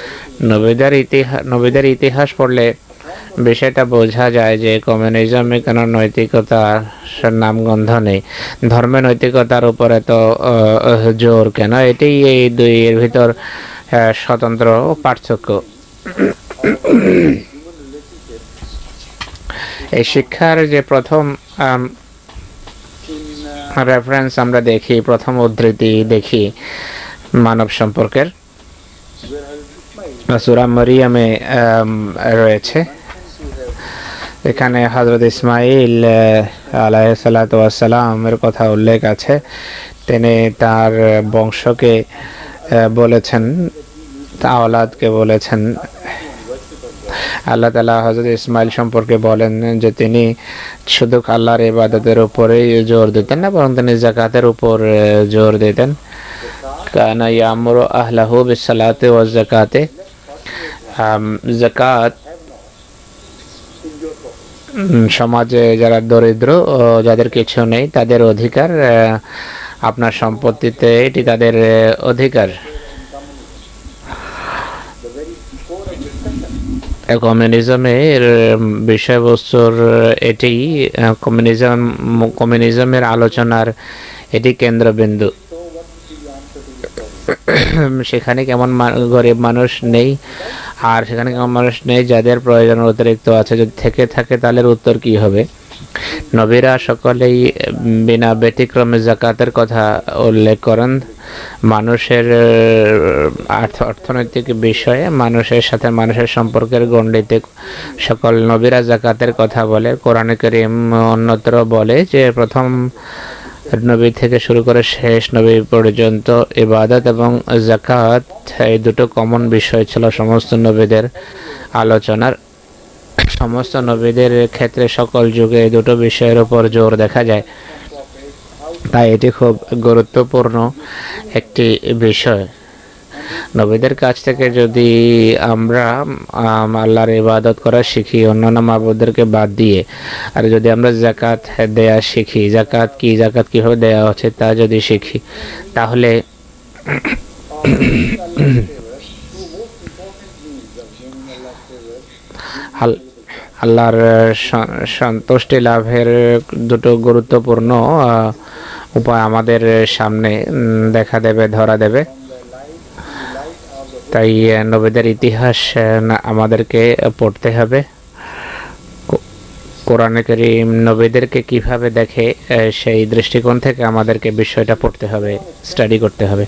নবীদের ইতিহাস পড়লে বিষয়টা বোঝা যায় যে কমিউনিজমে কেন নৈতিকতার নামগন্ধ নেই, ধর্মে নৈতিকতার উপরে তো জোর কেন। এটি এই দুইয়ের ভিতর স্বতন্ত্র পার্থক্য। এই শিক্ষার যে প্রথম রেফারেন্স আমরা দেখি, প্রথম উদ্ধৃতি দেখি মানব সম্পর্কের, সূরা মরিয়মে রয়েছে। এখানে হযরত ইসমাঈল আলাইহিস সালাতু ওয়াস সালামের কথা উল্লেখ আছে। তিনি তার বংশকে বলেছেন, আওলাদকে বলেছেন। আল্লাহ তাআলা হযরত ইসমাইল সম্পর্কে বলেন যে তিনি শুধু আল্লাহর ইবাদতের উপরেই জোর দিতেন না, বরং তিনি যাকাতের উপর জোর দিতেন। কানা ইয়ামুরু আহলাহু বিসসালাতি ওয়াজ যাকাতে। যাকাত সমাজে যারা দরিদ্র ও যাদের কিছু নেই তাদের অধিকার, আপনার সম্পত্তিতে এটি তাদের অধিকার। কমিউনিজমের বিষয়বস্তুর এটি কমিউনিজমের আলোচনার এটি কেন্দ্রবিন্দু। সেখানে কেমন গরিব মানুষ নেই, আর সেখানে কেমন মানুষ নেই যাদের প্রয়োজনের অতিরিক্ত আছে, যদি থেকে থাকে তাহলে উত্তর কি হবে? নবীরা সকলেই বিনা ব্যতিক্রমে যাকাতের কথা উল্লেখ করেন। মানুষের অর্থনৈতিক বিষয়ে মানুষের সাথে মানুষের সম্পর্কের গণ্ডিতে সকল নবীরা যাকাতের কথা বলে। কোরআনে কারীম অন্যত্র বলে যে প্রথম নবী থেকে শুরু করে শেষ নবী পর্যন্ত ইবাদত এবং যাকাত এই দুটো কমন বিষয় ছিল সমস্ত নবীদের আলোচনার। সমস্ত নবীদের ক্ষেত্রে সকল যুগে এই দুটো বিষয়ের উপর জোর দেখা যায়, তাই এটি খুব গুরুত্বপূর্ণ একটি বিষয়। নবীদের কাছ থেকে যদি আমরা আল্লাহর ইবাদত করা শিখি অন্যান্য মাবুদদেরকে বাদ দিয়ে, আর যদি আমরা যাকাত দেয়া শিখি, যাকাত কীভাবে দেওয়া হচ্ছে তা যদি শিখি, তাহলে আল্লাহর সন্তুষ্টি লাভের দুটো গুরুত্বপূর্ণ উপায় আমাদের সামনে দেখা দেবে, ধরা দেবে। তাই নবীদের ইতিহাস আমাদেরকে পড়তে হবে। কোরআনে কারীম নবীদেরকে কিভাবে দেখে সেই দৃষ্টিকোণ থেকে আমাদেরকে বিষয়টা পড়তে হবে, স্টাডি করতে হবে।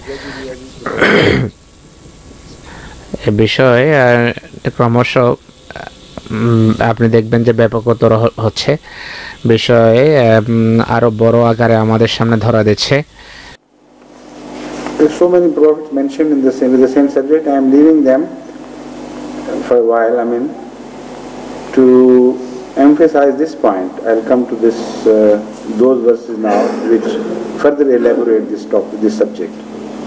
এ বিষয়ে ক্রমশ আপনি দেখবেন যে ব্যাপকতর হচ্ছে, বিষয়ে আরো বড় আকারে আমাদের সামনে ধরা দিচ্ছে। There's so many prophets mentioned in with the same subject. I am leaving them for a while, to emphasize this point. I'll come to those verses now which further elaborate this subject.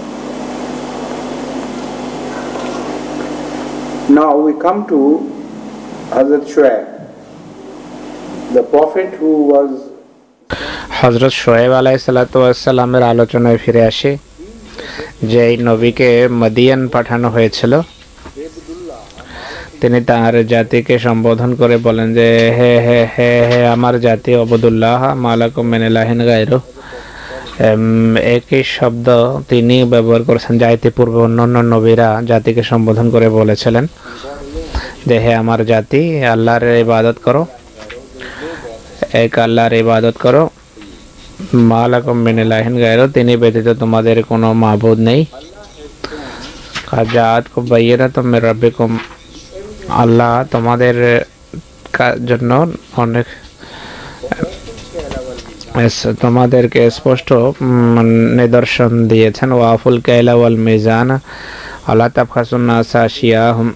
Now we come to Hazrat Shuaib, the prophet who was হযরত শুআয়ব আলাইহিস সালাতু ওয়াস সালামের আলোচনায় ফিরে আসি। যে নবীকে মদিয়ান পাঠানো হয়েছিল, তিনি তার জাতিকে সম্বোধন করে বলেন যে হে হে হে হে আমার জাতি আবুদুল্লাহ মালাকুম মিন ইলাহিন গায়রু। একই শব্দ তিনি ব্যবহার করেছেন যা ইতিপূর্বে অন্যান্য নবীরা জাতিকে সম্বোধন করে বলেছিলেন যে হে আমার জাতি, আল্লাহর ইবাদত করো, এক আল্লাহর ইবাদত করো, মালাকুম মিন ইলাহিন গায়রু, তিনি ব্যতীত তোমাদের কোনো মাবুদ নেই। জাআতকুম বাইয়িনাতুম মির রাব্বিকুম, আল্লাহ তোমাদের জন্য অনেক তোমাদেরকে স্পষ্ট নিদর্শন দিয়েছেন। ওয়াফুল কাইলা ওয়াল মিজান আলা তাবখাসুন নাসা আশিয়াহুম।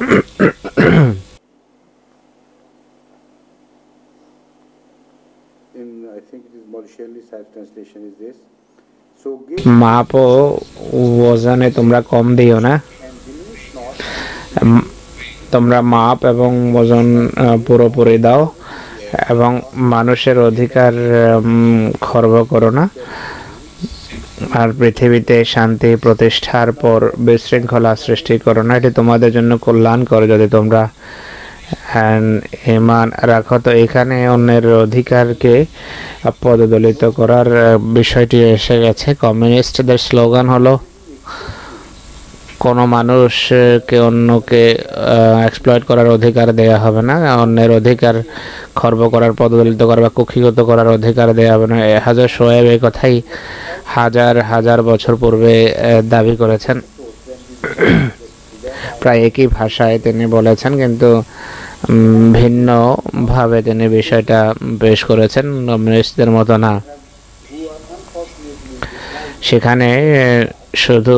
মাপ ও ওজনে তোমরা কম দিও না, তোমরা মাপ এবং ওজন পুরোপুরি দাও, এবং মানুষের অধিকার খর্ব করো না, আর পৃথিবীতে শান্তি প্রতিষ্ঠার পর বিশৃঙ্খলা সৃষ্টি করো না। এটি তোমাদের জন্য কল্যাণকর যদি তোমরা ঈমান রাখো। তো এখানে অন্যের অধিকারকে পদদলিত করার বিষয়টি এসে গেছে। কমিউনিস্টদের স্লোগান হলো কোনো মানুষকে অন্যকে এক্সপ্লয়েট করার অধিকার দেয়া হবে না, অন্যের অধিকার খর্ব করার, পদদলিত করার বা কুক্ষিগত করার অধিকার দেয়া হবে না। হযরত শুআয়ব এই কথাই হাজার হাজার বছর পূর্বে দাবি করেছেন। প্রায় একই ভাষায় তিনি বলেছেন, কিন্তু ভিন্নভাবে তিনি বিষয়টা পেশ করেছেন, কমিউনিস্টদের মতো না। সেখানে শুধু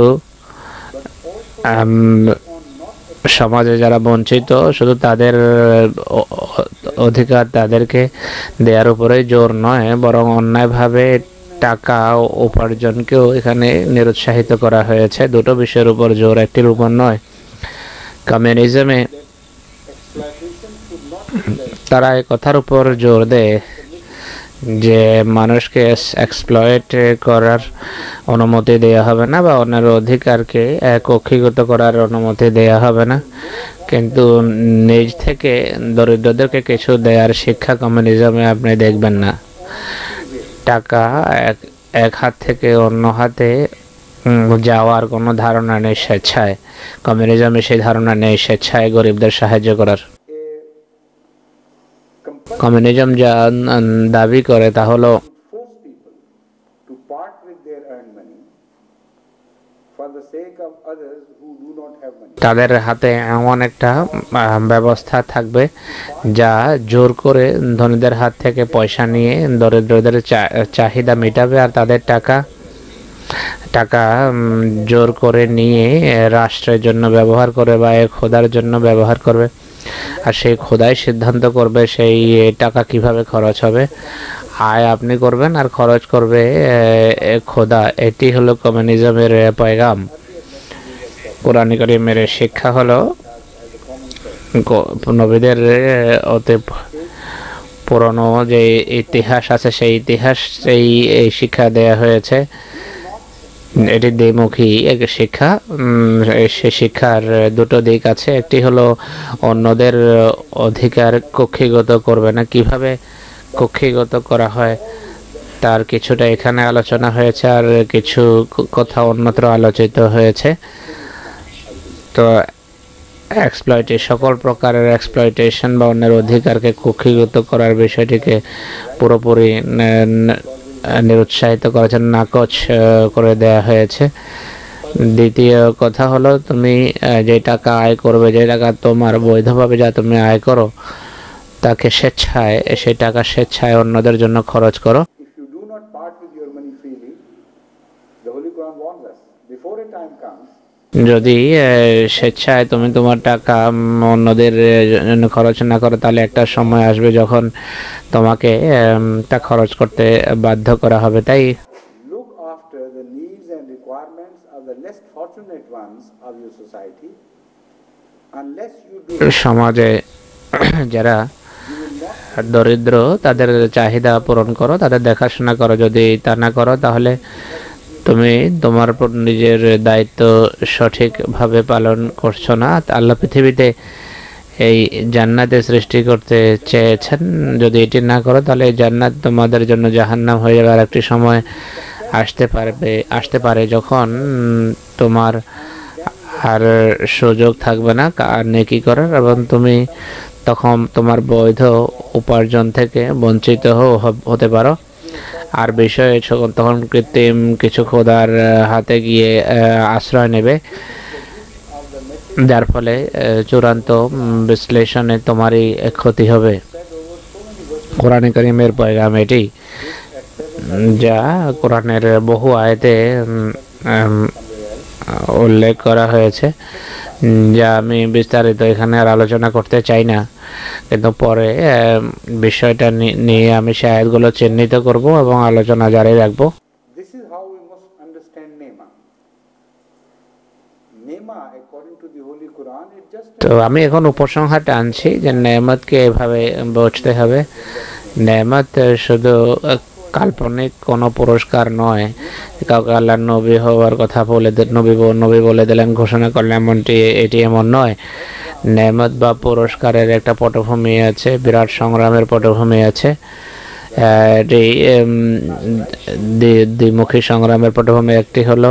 সমাজে যারা বঞ্চিত শুধু তাদের অধিকার তাদেরকে দেওয়ার উপরে জোর নয়, বরং অন্যায়ভাবে টাকা উপার্জনকেও এখানে নিরুৎসাহিত করা হয়েছে। দুটো বিষয়ের উপর জোর, একটির উপর নয়। কমিউনিজমে তারা এই কথার উপর জোর দেয় যে মানুষকে এক্সপ্লয়েট করার অনুমতি দেওয়া হবে না বা অন্যের অধিকারকে কক্ষিগত করার অনুমতি দেওয়া হবে না, কিন্তু নিজ থেকে দরিদ্রদেরকে কিছু দেওয়ার শিক্ষা কমিউনিজমে আপনি দেখবেন না। টাকা এক হাত থেকে অন্য হাতে যাওয়ার কোনো ধারণা নেই স্বেচ্ছায়। কমিউনিজমে সেই ধারণা নেই স্বেচ্ছায় গরিবদের সাহায্য করার। কমিউনিজম যা দাবি করে তা হলো তাদের হাতে এমন একটা ব্যবস্থা থাকবে যা জোর করে ধনীদের হাত থেকে পয়সা নিয়ে দরিদ্রদের চাহিদা মেটাবে, আর তাদের টাকা জোর করে নিয়ে রাষ্ট্রের জন্য ব্যবহার করবে বা খোদার জন্য ব্যবহার করবে। আর সেই খোদাই সিদ্ধান্ত করবে সেই টাকা কিভাবে খরচ হবে। আয় আপনি করবেন আর খরচ করবে খোদা। এটি হলো কমিউনিজমের পয়গাম। কোরআন কারীমের শিক্ষা হলো নবীদের অতি পুরনো যে ইতিহাস আছে সেই ইতিহাস এই শিক্ষা দেয়া হয়েছে। এটি দ্বিমুখী এক শিক্ষা। সে শিক্ষার দুটো দিক আছে। একটি হলো অন্যদের অধিকার কক্ষিগত করবে না, কিভাবে কক্ষিগত করা হয় তার কিছুটা এখানে আলোচনা হয়েছে, আর কিছু কথা অন্যত্র আলোচিত হয়েছে। তো সকল প্রকারের এক্সপ্লয়টেশন বা অন্যের অধিকারকে কক্ষিগত করার বিষয়টিকে পুরোপুরি নিরুৎসাহিত করেছেন, নাকচ করে দেয়া হয়েছে। দ্বিতীয় কথা হলো তুমি যে টাকা আয় করবে, যে টাকা তোমার বৈধভাবে যা তুমি আয় করো তাকে স্বেচ্ছায়, সেই টাকা স্বেচ্ছায় অন্যদের জন্য খরচ করো। যদি স্বেচ্ছায় তুমি তোমার টাকা অন্যদের জন্য খরচ না করো, তাহলে একটা সময় আসবে যখন তোমাকে তা খরচ করতে বাধ্য করা হবে। তাই সমাজে যারা দরিদ্র তাদের চাহিদা পূরণ করো, তাদের দেখাশোনা করো। যদি তা না করো তাহলে তুমি তোমার নিজের দায়িত্ব সঠিকভাবে পালন করছো না। আল্লাহ পৃথিবীতে এই জান্নাতে সৃষ্টি করতে চেয়েছেন, যদি এটি না করো তাহলে জান্নাত তোমাদের জন্য জাহান্নাম হয়ে যাবে। আর একটি সময় আসতে পারে যখন তোমার আর সুযোগ থাকবে না নেকি করার, এবং তুমি তখন তোমার বৈধ উপার্জন থেকে বঞ্চিত হতে পারো। আর বিষয় তখন কৃত্রিম কিছু খোদার হাতে গিয়ে আশ্রয় নেবে, যার ফলে চূড়ান্ত বিশ্লেষণে তোমারই ক্ষতি হবে। কোরআন কারীমের পয়গাম এটি, যা কোরআনের বহু আয়াতে উল্লেখ করা হয়েছে, যা আমি বিস্তারিত এখানে আর আলোচনা করতে চাই না, কিন্তু পরে বিষয়টা নিয়ে আমি সেই আয়াতগুলো চিহ্নিত করব এবং আলোচনা জারি রাখবো। তো আমি এখন উপসংহার টানছি যে নেয়ামতকে এভাবে বুঝতে হবে। নেয়ামত শুধু কাল্পনিক কোনো পুরস্কার নয়, কাউকে আল্লাহর নবী হওয়ার কথা বলে নবী বলে দিলেন, ঘোষণা করলেন, এটি এমন নয়। নেয়ামত বা পুরস্কারের একটা পটভূমি আছে, বিরাট সংগ্রামের পটভূমি আছে। এটি দ্বিমুখী সংগ্রামের পটভূমি। একটি হলো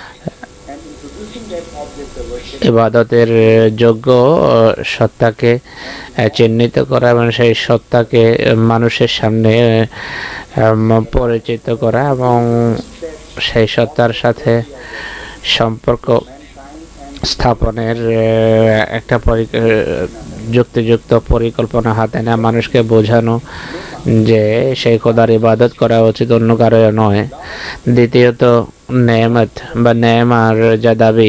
ইবাদতের যোগ্য সত্তাকে চিহ্নিত করা এবং সেই সত্তাকে মানুষের সামনে পরিচিত করা এবং সেই সত্তার সাথে সম্পর্ক স্থাপনের একটা যুক্তিযুক্ত পরিকল্পনা হাতে নেওয়া, মানুষকে বোঝানো যে সেই খোদার ইবাদত করা উচিত, অন্য কারো নয়। দ্বিতীয়ত নেয়ামত বা নেয়ামার যা দাবি,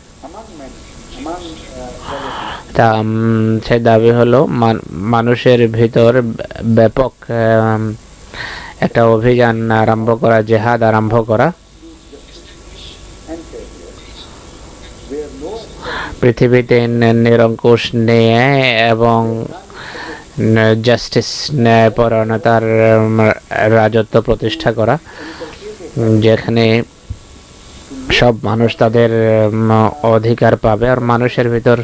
তা সে দাবি হলো মানুষের ভিতর ব্যাপক একটা অভিযান আরম্ভ করা, জেহাদ আরম্ভ করা, পৃথিবীতে নিরঙ্কুশ ন্যায় এবং জাস্টিস, ন্যায়পরায়ণতার রাজত্ব প্রতিষ্ঠা করা, যেখানে সব মানুষ তাদের অধিকার পাবে। আর মানুষের ভিতর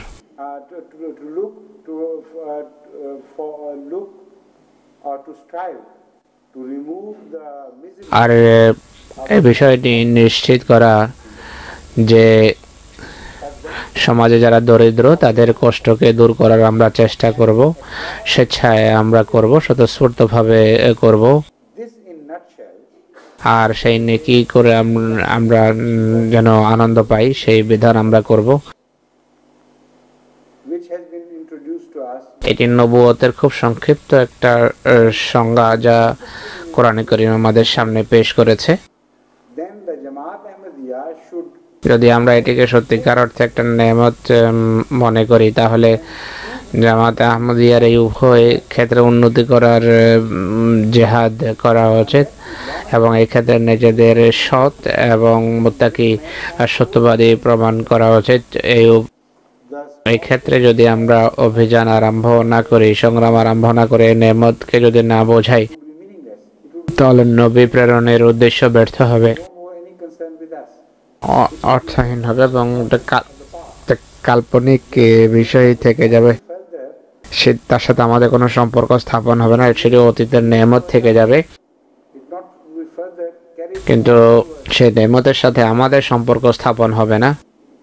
আর এই বিষয়টি নিশ্চিত করা যে সমাজে যারা দরিদ্র তাদের কষ্টকে দূর করার আমরা চেষ্টা করব, স্বেচ্ছায় আমরা করব, স্বতঃস্ফূর্তভাবে করব। আর সেই নেকি করে আমরা যেন আনন্দ পাই সেই বিধান আমরা করব। এটি নবুয়তের খুব সংক্ষিপ্ত একটা সংজ্ঞা যা কোরআনে কারীম আমাদের সামনে পেশ করেছে। যদি আমরা এটিকে সত্যিকার অর্থে একটা নেয়ামত মনে করি, তাহলে জামাত আহমদিয়ার এই উভয় ক্ষেত্রে উন্নতি করার জেহাদ করা উচিত এবং এই ক্ষেত্রে নিজেদের সৎ এবং মুত্তাকি আর সত্যবাদী প্রমাণ করা উচিত। এই ক্ষেত্রে যদি আমরা অভিযান আরম্ভ না করি, সংগ্রাম আরম্ভ না করে, নেয়ামতকে যদি না বোঝাই, তাহলে নবী প্রেরণের উদ্দেশ্য ব্যর্থ হবে, অর্থহীন হবে এবং কাল্পনিক বিষয় থেকে যাবে। তার সাথে আমাদের কোনো সম্পর্ক স্থাপন হবে না, সেটি অতীতের নেয়ামত থেকে যাবে, কিন্তু সেই নেয়ামতের সাথে আমাদের সম্পর্ক স্থাপন হবে না।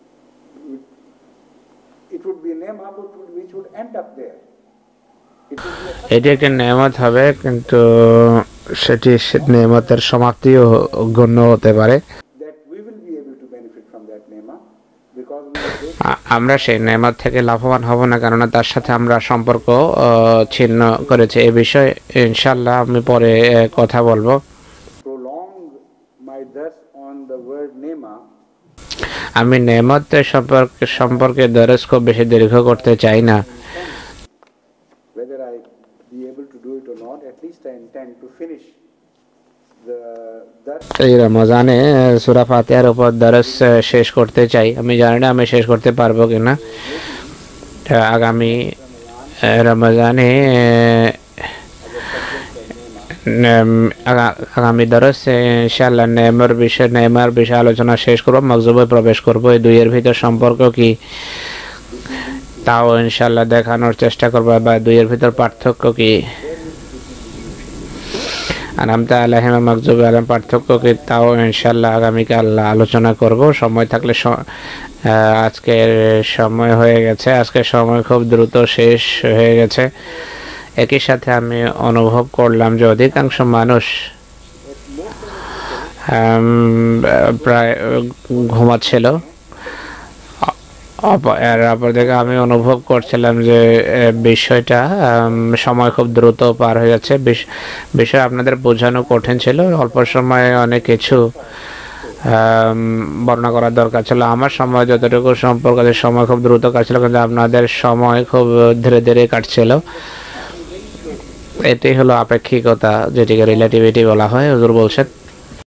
এটি একটি নেয়ামত হবে, কিন্তু সেটি নেয়ামতের সমাপ্তিও গণ্য হতে পারে। আমরা সেই নেয়ামত থেকে লাভবান হব না, কেননা তার সাথে আমরা সম্পর্ক ছিন্ন করেছি। এই বিষয়ে ইনশাআল্লাহ আমি পরে কথা বলবো। আমি নেয়ামত সম্পর্কে দরস খুব বেশি দীর্ঘ করতে চাই না। এই রমজানে সূরা ফাতিহার উপর দরস শেষ করতে চাই। আমি জানি না আমি শেষ করতে পারবো কিনা। আগামী রমজানে আগামী দরসে ইনশাআল্লাহ নেয়ামার বিষয়ে আলোচনা শেষ করব, মগজুবে প্রবেশ করব। এই দুইয়ের ভিতর সম্পর্ক কি তাও ইনশাআল্লাহ দেখানোর চেষ্টা করব, বা দুইয়ের ভিতর পার্থক্য কি, আনামতা আলাইহিম মগজুবে আলাইহিম পার্থক্য কি, তাও ইনশাআল্লাহ আগামীকাল আলোচনা করব সময় থাকলে। আজকের সময় হয়ে গেছে, আজকের সময় খুব দ্রুত শেষ হয়ে গেছে। একই সাথে আমি অনুভব করলাম যে অধিকাংশ মানুষ প্রায় ঘুমাচ্ছিল। অপরদিকে আমি অনুভব করছিলাম যে বিষয়টা সময় খুব দ্রুত পার হয়ে যাচ্ছে। বিষয় আপনাদের বোঝানো কঠিন ছিল, অল্প সময়ে অনেক কিছু বর্ণনা করার দরকার ছিল। আমার সময় যতটুকু সম্পর্ক সময় খুব দ্রুত কাটছিল, কিন্তু আপনাদের সময় খুব ধীরে ধীরে কাটছিল। এটাই হলো আপেক্ষিকতা, যেটিকে রিলেটিভিটি বলা হয়। হুজুর বলছেন